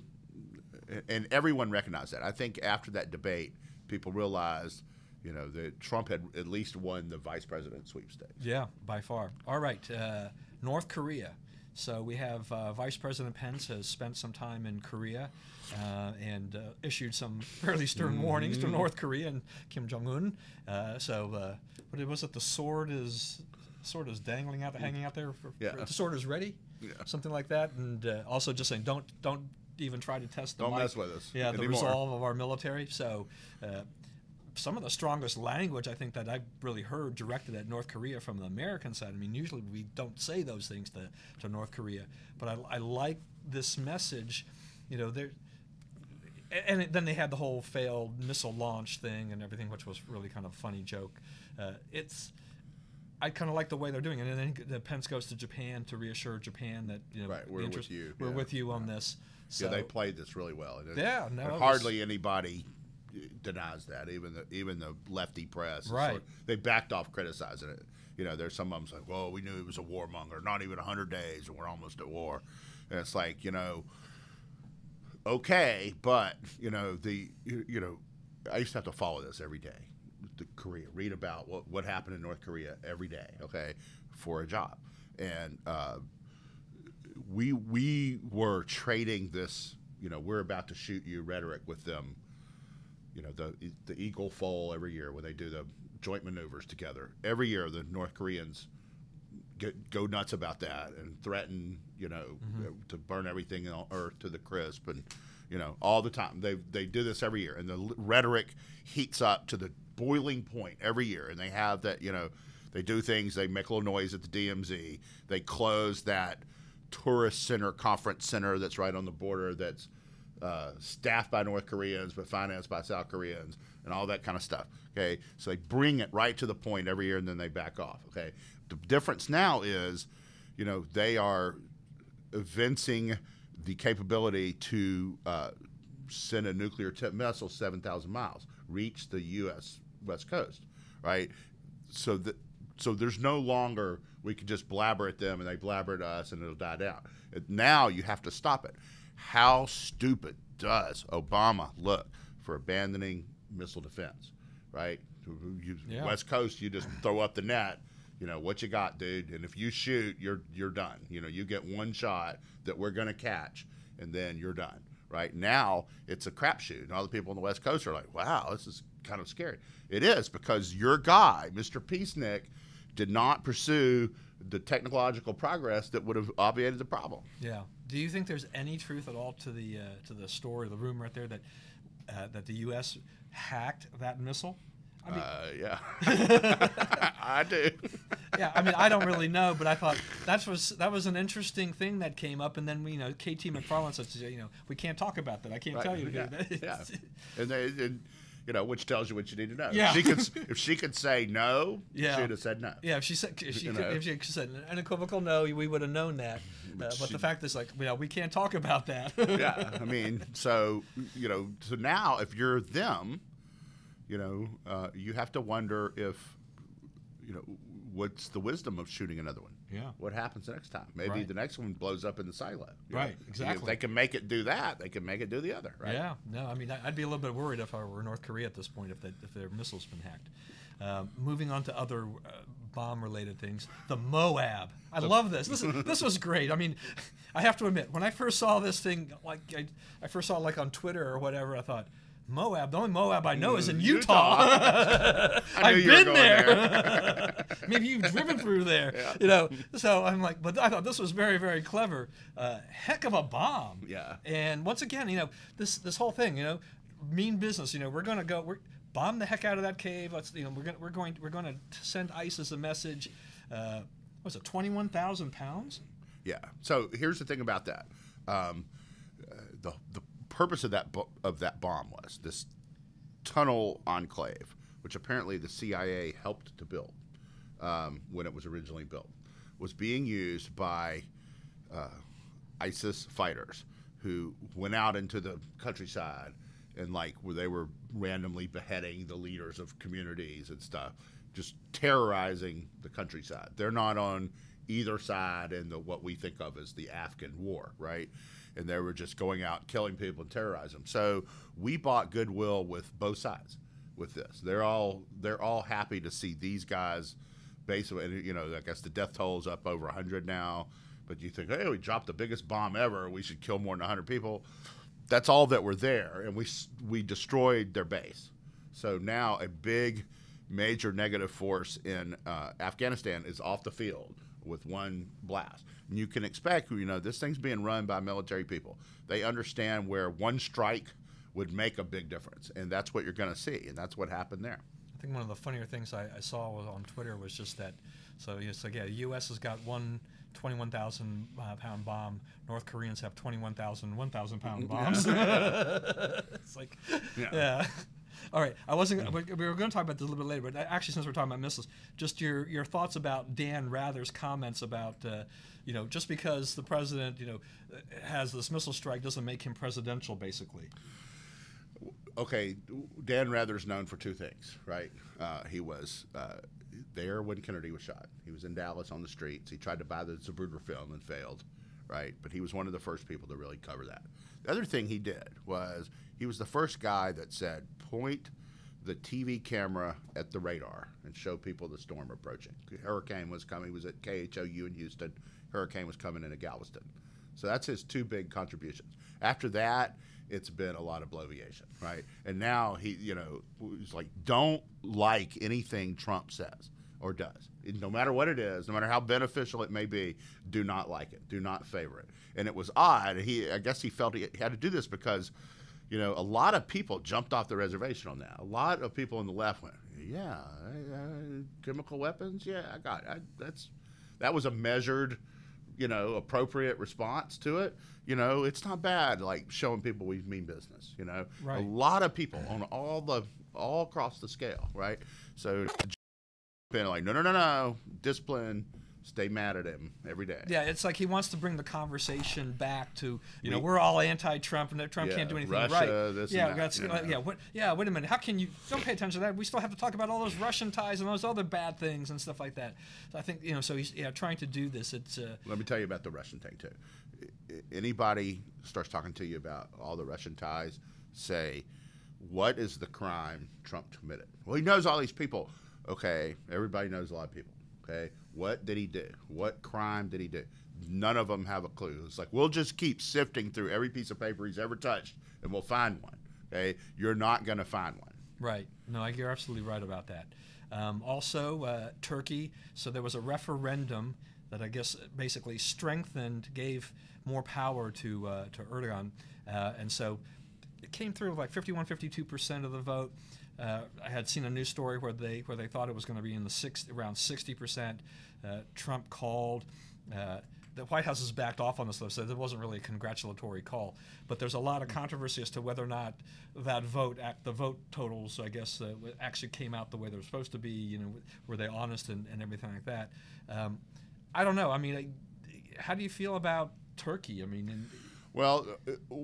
and everyone recognized that. I think after that debate, people realized, you know, that Trump had at least won the vice president sweepstakes. Yeah, by far. All right, uh, North Korea. So we have uh, Vice President Pence has spent some time in Korea uh, and uh, issued some fairly stern warnings to North Korea and Kim Jong Un. Uh, so uh, what was it? The sword is sword is dangling out, hanging out there. For, Yeah. for- the sword is ready. Yeah. Something like that. And uh, also just saying, don't don't even try to test the Don't might- mess with us Yeah, the anymore. resolve of our military. So. Uh, some of the strongest language I think that I've really heard directed at North Korea from the American side. I mean, usually we don't say those things to, to North Korea, but I, I like this message. You know, there, and it, then they had the whole failed missile launch thing and everything, which was really kind of a funny joke. Uh, it's I kind of like the way they're doing it, and then the Pence goes to Japan to reassure Japan that you know Right, we're the with interest- you, We're yeah, with you on yeah. this. So, Yeah, they played this really well. And it- Yeah, no, and it was- hardly anybody denies that. Even the even the lefty press, is Right. sort of- they backed off criticizing it. You know, there's some of them like, well, we knew he was a warmonger. Not even a hundred days, and we're almost at war. And it's like, you know, okay, but you know the you, you know, I used to have to follow this every day. The Korea, read about what what happened in North Korea every day. Okay, for a job, and uh, we we were trading this. You know, we're about to shoot you rhetoric with them. You know, the the eagle foal every year when they do the joint maneuvers together. Every year, the North Koreans get, go nuts about that and threaten, you know, Mm-hmm. to burn everything on Earth to the crisp, and you know, all the time. They they do this every year, and the l- rhetoric heats up to the boiling point every year. And they have that, you know, they do things. They make a little noise at the D M Z. They close that tourist center, conference center that's right on the border. That's uh, staffed by North Koreans but financed by South Koreans, and all that kind of stuff. Okay, so they bring it right to the point every year, and then they back off. Okay, the difference now is, you know, they are evincing the capability to uh, send a nuclear tipped missile seven thousand miles, reach the U S West Coast, right? So that so there's no longer we can just blabber at them and they blabber at us and it'll die down. It, now you have to stop it. How stupid does Obama look for abandoning missile defense, right? You, Yeah. West Coast, you just throw up the net. You know what you got, dude, and if you shoot, you're you're done. You know, you get one shot that we're gonna catch, and then you're done. Right now, it's a crapshoot, and all the people on the West Coast are like, "Wow, this is kind of scary." It is, because your guy, Mister Peacenik, did not pursue the technological progress that would have obviated the problem. Yeah. Do you think there's any truth at all to the uh, to the story, the rumor out there that uh, that the U S hacked that missile? I mean, Uh, yeah, I do. yeah. I mean, I don't really know, but I thought that was that was an interesting thing that came up, and then we, you know, K T McFarland said, you know, we can't talk about that. I can't Right, tell you. yeah, yeah. And they, and, you know, which tells you what you need to know. Yeah. If she could, if she could say no, Yeah. she would have said no. Yeah, if she said if she, You could, know. if she said an unequivocal no, we would have known that. Uh, but she- the fact is, like, you know, we can't talk about that. Yeah, I mean, so you know, so now if you're them, you know, uh, you have to wonder if, you know, what's the wisdom of shooting another one? Yeah. What happens next time? Maybe Right. the next one blows up in the silo. you Right, know? exactly. If they can make it do that, they can make it do the other, right? Yeah, no, I mean, I- I'd be a little bit worried if I were North Korea at this point if, they, if their missile's been hacked. Uh, moving on to other uh, bomb-related things, the Moab. I love this. This is, this was great. I mean, I have to admit, when I first saw this thing, like I, I first saw it like on Twitter or whatever, I thought, Moab. The only Moab I know is in Utah. Utah. I've you were been going there. there. Maybe you've driven through there. Yeah. You know. So I'm like, but I thought this was very, very clever. Uh, heck of a bomb. Yeah. And once again, you know, this this whole thing, you know, mean business. You know, we're gonna go. We're bomb the heck out of that cave. Let's, you know, we're gonna we're going we're going to send ISIS a message. Uh, what was it, twenty-one thousand pounds? Yeah. So here's the thing about that. Um, uh, the the purpose of that bo- of that bomb was this tunnel enclave, which apparently the C I A helped to build um, when it was originally built, was being used by uh, ISIS fighters who went out into the countryside and like where they were randomly beheading the leaders of communities and stuff, just terrorizing the countryside. They're not on either side in the what we think of as the Afghan war, right? And they were just going out, killing people and terrorizing them. So we bought goodwill with both sides with this. They're all they're all happy to see these guys. Basically, you know, I guess the death toll's up over one hundred now. But you think, hey, we dropped the biggest bomb ever. We should kill more than one hundred people. That's all that were there, and we we destroyed their base. So now a big, major negative force in uh, Afghanistan is off the field with one blast. And you can expect, you know, this thing's being run by military people. They understand where one strike would make a big difference, and that's what you're going to see, and that's what happened there. I think one of the funnier things I, I saw was on Twitter was just that. So it's like, yeah, the U S has got one twenty-one thousand uh, pound bomb. North Koreans have twenty-one thousand one thousand pound bombs. It's like, yeah. yeah. All right, I wasn't. We were going to talk about this a little bit later, but actually, since we're talking about missiles, just your your thoughts about Dan Rather's comments about, uh, you know, just because the president, you know, has this missile strike doesn't make him presidential, basically. Okay, Dan Rather's known for two things, right? Uh, he was uh, there when Kennedy was shot. He was in Dallas on the streets. He tried to buy the Zapruder film and failed, right? But he was one of the first people to really cover that. The other thing he did was he was the first guy that said, point the T V camera at the radar and show people the storm approaching. The hurricane was coming. He was at K H O U in Houston. Hurricane was coming into Galveston. So that's his two big contributions. After that, it's been a lot of bloviation, right? And now he, you know, he's like, don't like anything Trump says or does. No matter what it is, no matter how beneficial it may be, do not like it. Do not favor it. And it was odd. He, I guess he felt he had to do this because, you know, a lot of people jumped off the reservation on that. A lot of people on the left went, yeah, uh, chemical weapons, yeah, I got it. I, that's, that was a measured, you know, appropriate response to it. You know, it's not bad, like showing people we mean business, you know. Right. A lot of people on all the, all across the scale, right? So, been like, no, no, no, no, discipline, stay mad at him every day. Yeah, it's like he wants to bring the conversation back to, you know, We- we're all anti-Trump and that Trump Yeah, can't do anything Russia, right. this yeah, and that, that's, you uh, know. yeah, what, yeah. Wait a minute, how can you? Don't pay attention to that. We still have to talk about all those Russian ties and those other bad things and stuff like that. So I think, you know, so he's yeah trying to do this. It's uh, Let me tell you about the Russian thing, too. I- Anybody starts talking to you about all the Russian ties, say, what is the crime Trump committed? Well, he knows all these people. Okay, everybody knows a lot of people. Okay, what did he do? What crime did he do? None of them have a clue. It's like, we'll just keep sifting through every piece of paper he's ever touched, and we'll find one. Okay, you're not going to find one. right. No, you're absolutely right about that. Um, also, uh, Turkey. So there was a referendum that I guess basically strengthened, gave more power to uh, to Erdogan, uh, and so it came through with like fifty-one, fifty-two percent of the vote. Uh, I had seen a news story where they where they thought it was going to be in the six, around sixty percent. Uh, Trump called. Uh, the White House has backed off on this, though, so it wasn't really a congratulatory call. But there's a lot of controversy as to whether or not that vote, the vote totals, I guess, uh, actually came out the way they were supposed to be. You know, were they honest and, and everything like that? Um, I don't know. I mean, I, how do you feel about Turkey? I mean, and, Well, uh,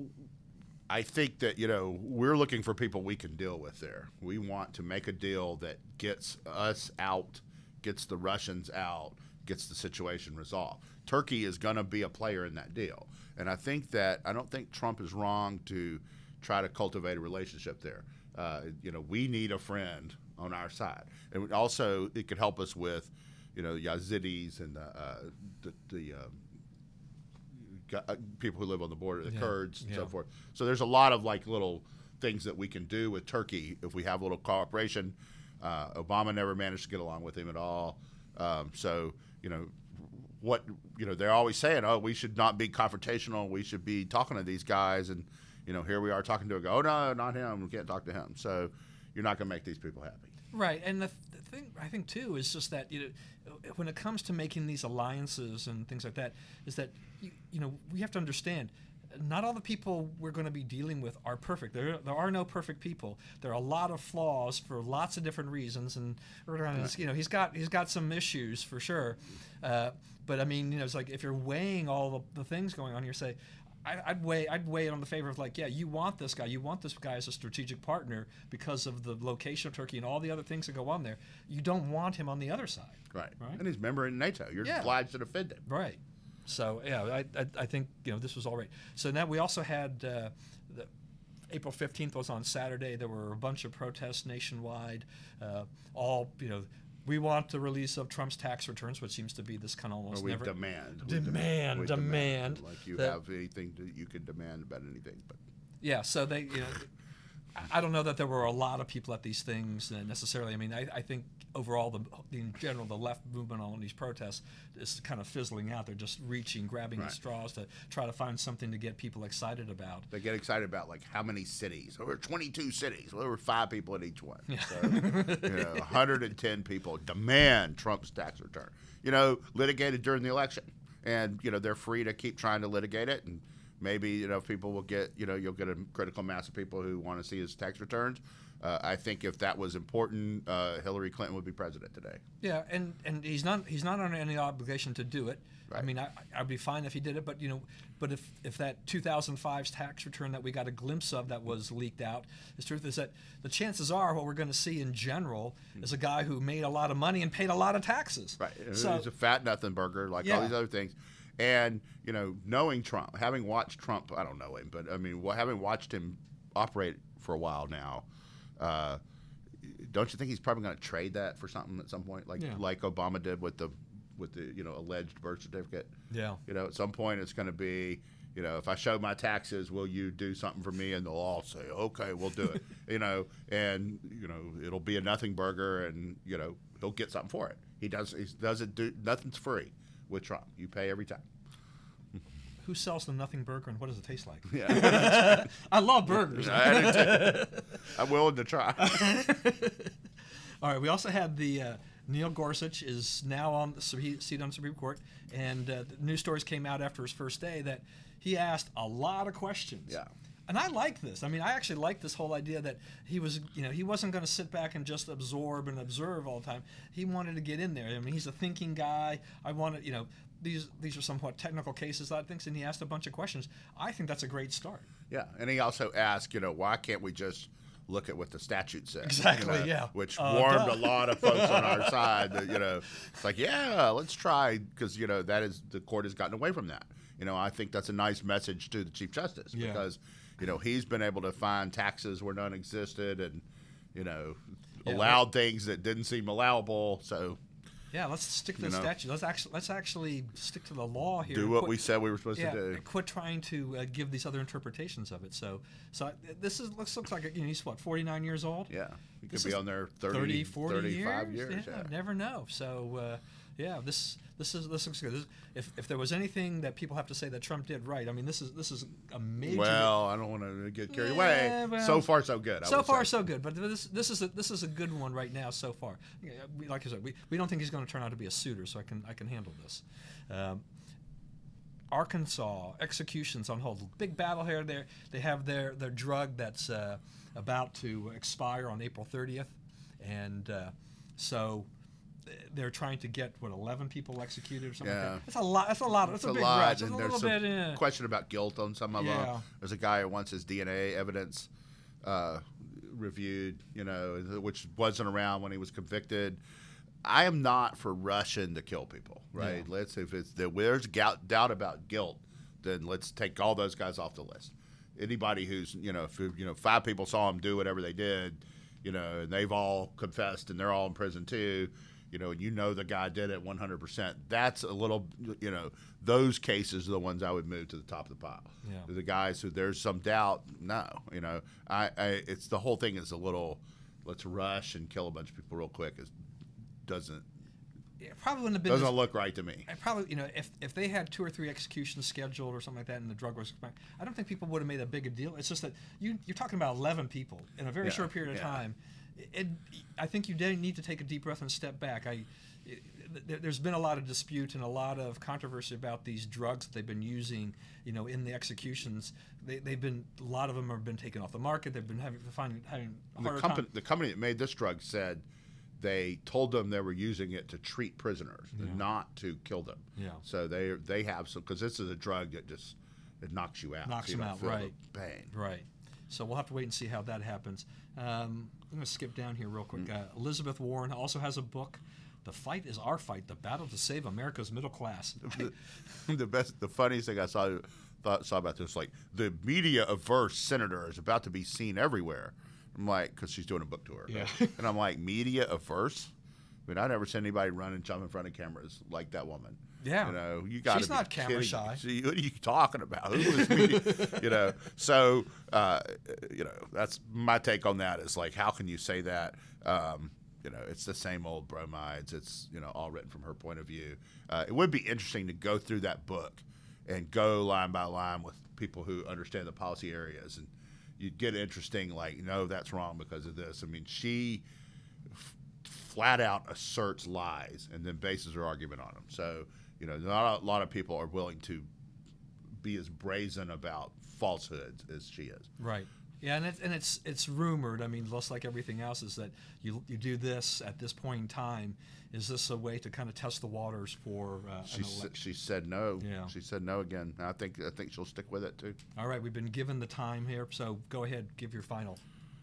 I think that, you know, we're looking for people we can deal with there. We want to make a deal that gets us out, gets the Russians out, gets the situation resolved. Turkey is going to be a player in that deal. And I think that, I don't think Trump is wrong to try to cultivate a relationship there. Uh, you know, we need a friend on our side, and also it could help us with, you know, Yazidis and the uh, the, the uh, people who live on the border, the yeah. Kurds, and yeah. so forth. So there's a lot of like little things that we can do with Turkey if we have a little cooperation. Uh, Obama never managed to get along with him at all. Um, so you know what you know they're always saying, oh, we should not be confrontational. We should be talking to these guys, and you know here we are talking to a guy. Oh no, not him. We can't talk to him. So you're not going to make these people happy. Right, and the, the thing I think too is just that you know when it comes to making these alliances and things like that, is that you, you know we have to understand. Not all the people we're going to be dealing with are perfect. There, there are no perfect people. There are a lot of flaws for lots of different reasons, and Erdogan is, you know, he's got he's got some issues for sure. Uh, but I mean, you know, it's like if you're weighing all the, the things going on, you say, I, I'd weigh I'd weigh it on the favor of like, yeah, you want this guy, you want this guy as a strategic partner because of the location of Turkey and all the other things that go on there. You don't want him on the other side. Right. Right. And he's a member in NATO. You're yeah. obliged to defend him. Right. So yeah, I, I I think you know this was all right. So now we also had uh, the April fifteenth was on Saturday. There were a bunch of protests nationwide. Uh, all you know, we want the release of Trump's tax returns, which seems to be this kind of almost or we never demand, demand, we demand, we demand, like you that, have anything that you can demand about anything. But yeah, so they you know. I don't know that there were a lot of people at these things uh, necessarily. I mean, I, I think overall, the in general, the left movement on these protests is kind of fizzling out. They're just reaching, grabbing right. at straws to try to find something to get people excited about. They get excited about like how many cities. There were twenty-two cities. Well, there were five people in each one. Yeah. So, you know, one hundred ten people demand Trump's tax return. You know, litigated during the election, and you know they're free to keep trying to litigate it and. Maybe, you know, people will get, you know, you'll get a critical mass of people who want to see his tax returns. Uh, I think if that was important, uh, Hillary Clinton would be president today. Yeah, and, and he's not he's not under any obligation to do it. Right. I mean, I, I'd be fine if he did it, but you know, but if, if that two thousand five's tax return that we got a glimpse of that was leaked out, the truth is that the chances are what we're going to see in general is a guy who made a lot of money and paid a lot of taxes. Right. So, he's a fat nothing burger, like yeah. all these other things. And, you know, knowing Trump, having watched Trump, I don't know him, but I mean, having watched him operate for a while now, uh, don't you think he's probably going to trade that for something at some point, like yeah. like Obama did with the with the you know alleged birth certificate? Yeah. You know, at some point it's going to be, you know, if I show my taxes, will you do something for me? And they'll all say, okay, we'll do it. you know, and you know it'll be a nothing burger, and you know he'll get something for it. He does. He doesn't do nothing's free with Trump. You pay every time. Who sells the nothing burger and what does it taste like? Yeah. I love burgers. I do too. I'm willing to try. All right. We also had the uh, Neil Gorsuch is now on the seat on the Supreme Court, and uh, the news stories came out after his first day that he asked a lot of questions. Yeah. And I like this. I mean, I actually like this whole idea that he was, you know, he wasn't going to sit back and just absorb and observe all the time. He wanted to get in there. I mean, he's a thinking guy. I wanted, you know, these these are somewhat technical cases, I think, and he asked a bunch of questions. I think that's a great start. Yeah, and he also asked, you know, why can't we just look at what the statute says? Exactly, you know, yeah. Which Uh, warmed duh. a lot of folks on our side. That, you know, it's like, yeah, let's try, because you know that is the court has gotten away from that. You know, I think that's a nice message to the Chief Justice Yeah. because, you know, he's been able to find taxes where none existed, and you know, Yeah, allowed things that didn't seem allowable. So. Yeah, let's stick to the You know. statute. Let's actually let's actually stick to the law here. Do and what quit- we said we were supposed yeah, to do. and quit trying to uh, give these other interpretations of it. So, so I- this is looks looks like you know, he's what forty-nine years old. Yeah, he could This be is on there thirty, thirty, forty thirty-five years. years. Yeah, yeah. never know. So, uh, yeah, this this is this looks good. This, if if there was anything that people have to say that Trump did right, I mean, this is this is a major. Well, I don't want to get carried Yeah, away. well, so far, so good. I So would far, say. so good. But this this is a, this is a good one right now so far. Yeah, we- Like I said, we, we don't think he's going to turn out to be a suitor, so I can I can handle this. Um, Arkansas executions on hold. Big battle here. There they have their their drug that's uh, about to expire on April thirtieth, and uh, so they're trying to get what eleven people executed or something. Yeah. Like that. That's a lot. That's a lot. That's It's a a big lot, rush. That's and a there's little some bit. Yeah. question about guilt on some of Yeah. them. There's a guy who wants his D N A evidence uh, reviewed, you know, which wasn't around when he was convicted. I am not for rushing to kill people, right? Yeah. Let's if it's there's doubt doubt about guilt, then let's take all those guys off the list. anybody who's, you know, if, you know, five people saw him do whatever they did, you know, and they've all confessed and they're all in prison too, you know, and you know the guy did it one hundred percent. That's a little, you know, those cases are the ones I would move to the top of the pile. Yeah. The guys who there's some doubt, no, you know, I, I it's the whole thing is a little, let's rush and kill a bunch of people real quick. It doesn't It probably wouldn't have been. doesn't as, look right to me. I probably, you know, if if they had two or three executions scheduled or something like that, and the drug was, I don't think people would have made a big a deal. It's just that you you're talking about eleven people in a very Yeah, short period of yeah. time. It, I think you do need to take a deep breath and step back. I. It, there's been a lot of dispute and a lot of controversy about these drugs that they've been using, you know, in the executions. They, they've been a lot of them have been taken off the market. They've been having finding having a The harder company, time. the company that made this drug said they told them they were using it to treat prisoners, Yeah. not to kill them. Yeah. So they they have some, because this is a drug that just it knocks you out. Knocks so you them don't out, feel the right. Pain. Right. So we'll have to wait and see how that happens. Um, I'm going to skip down here real quick. Uh, Elizabeth Warren also has a book. The Fight is Our Fight, The Battle to Save America's Middle Class. the, the best, the funniest thing I saw thought saw about this, like the media averse senator is about to be seen everywhere. I'm like, because she's doing a book tour, Yeah. and I'm like, media averse. I mean, I never seen anybody run and jump in front of cameras like that woman. Yeah. You know, you got. She's not camera shy. See, what are you talking about? Who is media? You know, so uh, you know, that's my take on that. Is like, how can you say that? Um, You know, it's the same old bromides. It's, you know, all written from her point of view. Uh, it would be interesting to go through that book and go line by line with people who understand the policy areas. And you'd get interesting, like, no, that's wrong because of this. I mean, she f- flat out asserts lies and then bases her argument on them. So, you know, not a lot of people are willing to be as brazen about falsehoods as she is. Right. Yeah, and it's and it's it's rumored. I mean, just like everything else, is that you you do this at this point in time. Is this a way to kind of test the waters for uh, She an s- election? she said no. Yeah. She said no again. I think I think she'll stick with it too. All right, we've been given the time here, so go ahead, give your final.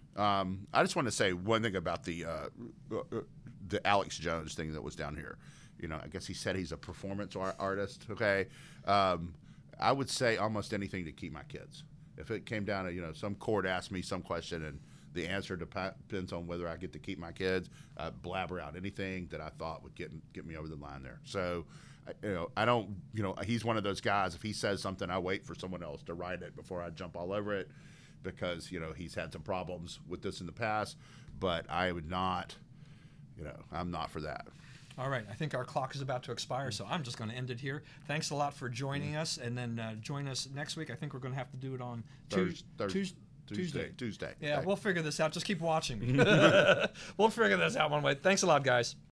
Um, I just want to say one thing about the uh, uh, the Alex Jones thing that was down here. You know, I guess he said he's a performance art- artist. Okay, um, I would say almost anything to keep my kids. If it came down to, you know, some court asked me some question and the answer dep- depends on whether I get to keep my kids, I'd blabber out anything that I thought would get get me over the line there. So, I- you know, I don't, you know, he's one of those guys. If he says something, I wait for someone else to write it before I jump all over it, because, you know, he's had some problems with this in the past. But I would not, you know, I'm not for that. All right, I think our clock is about to expire, so I'm just going to end it here. Thanks a lot for joining us, and then uh, join us next week. I think we're going to have to do it on Thurs- Tues- Thurs- Tues- Tuesday. Tuesday. Yeah, Okay. we'll figure this out. Just keep watching. We'll figure this out one way. Thanks a lot, guys.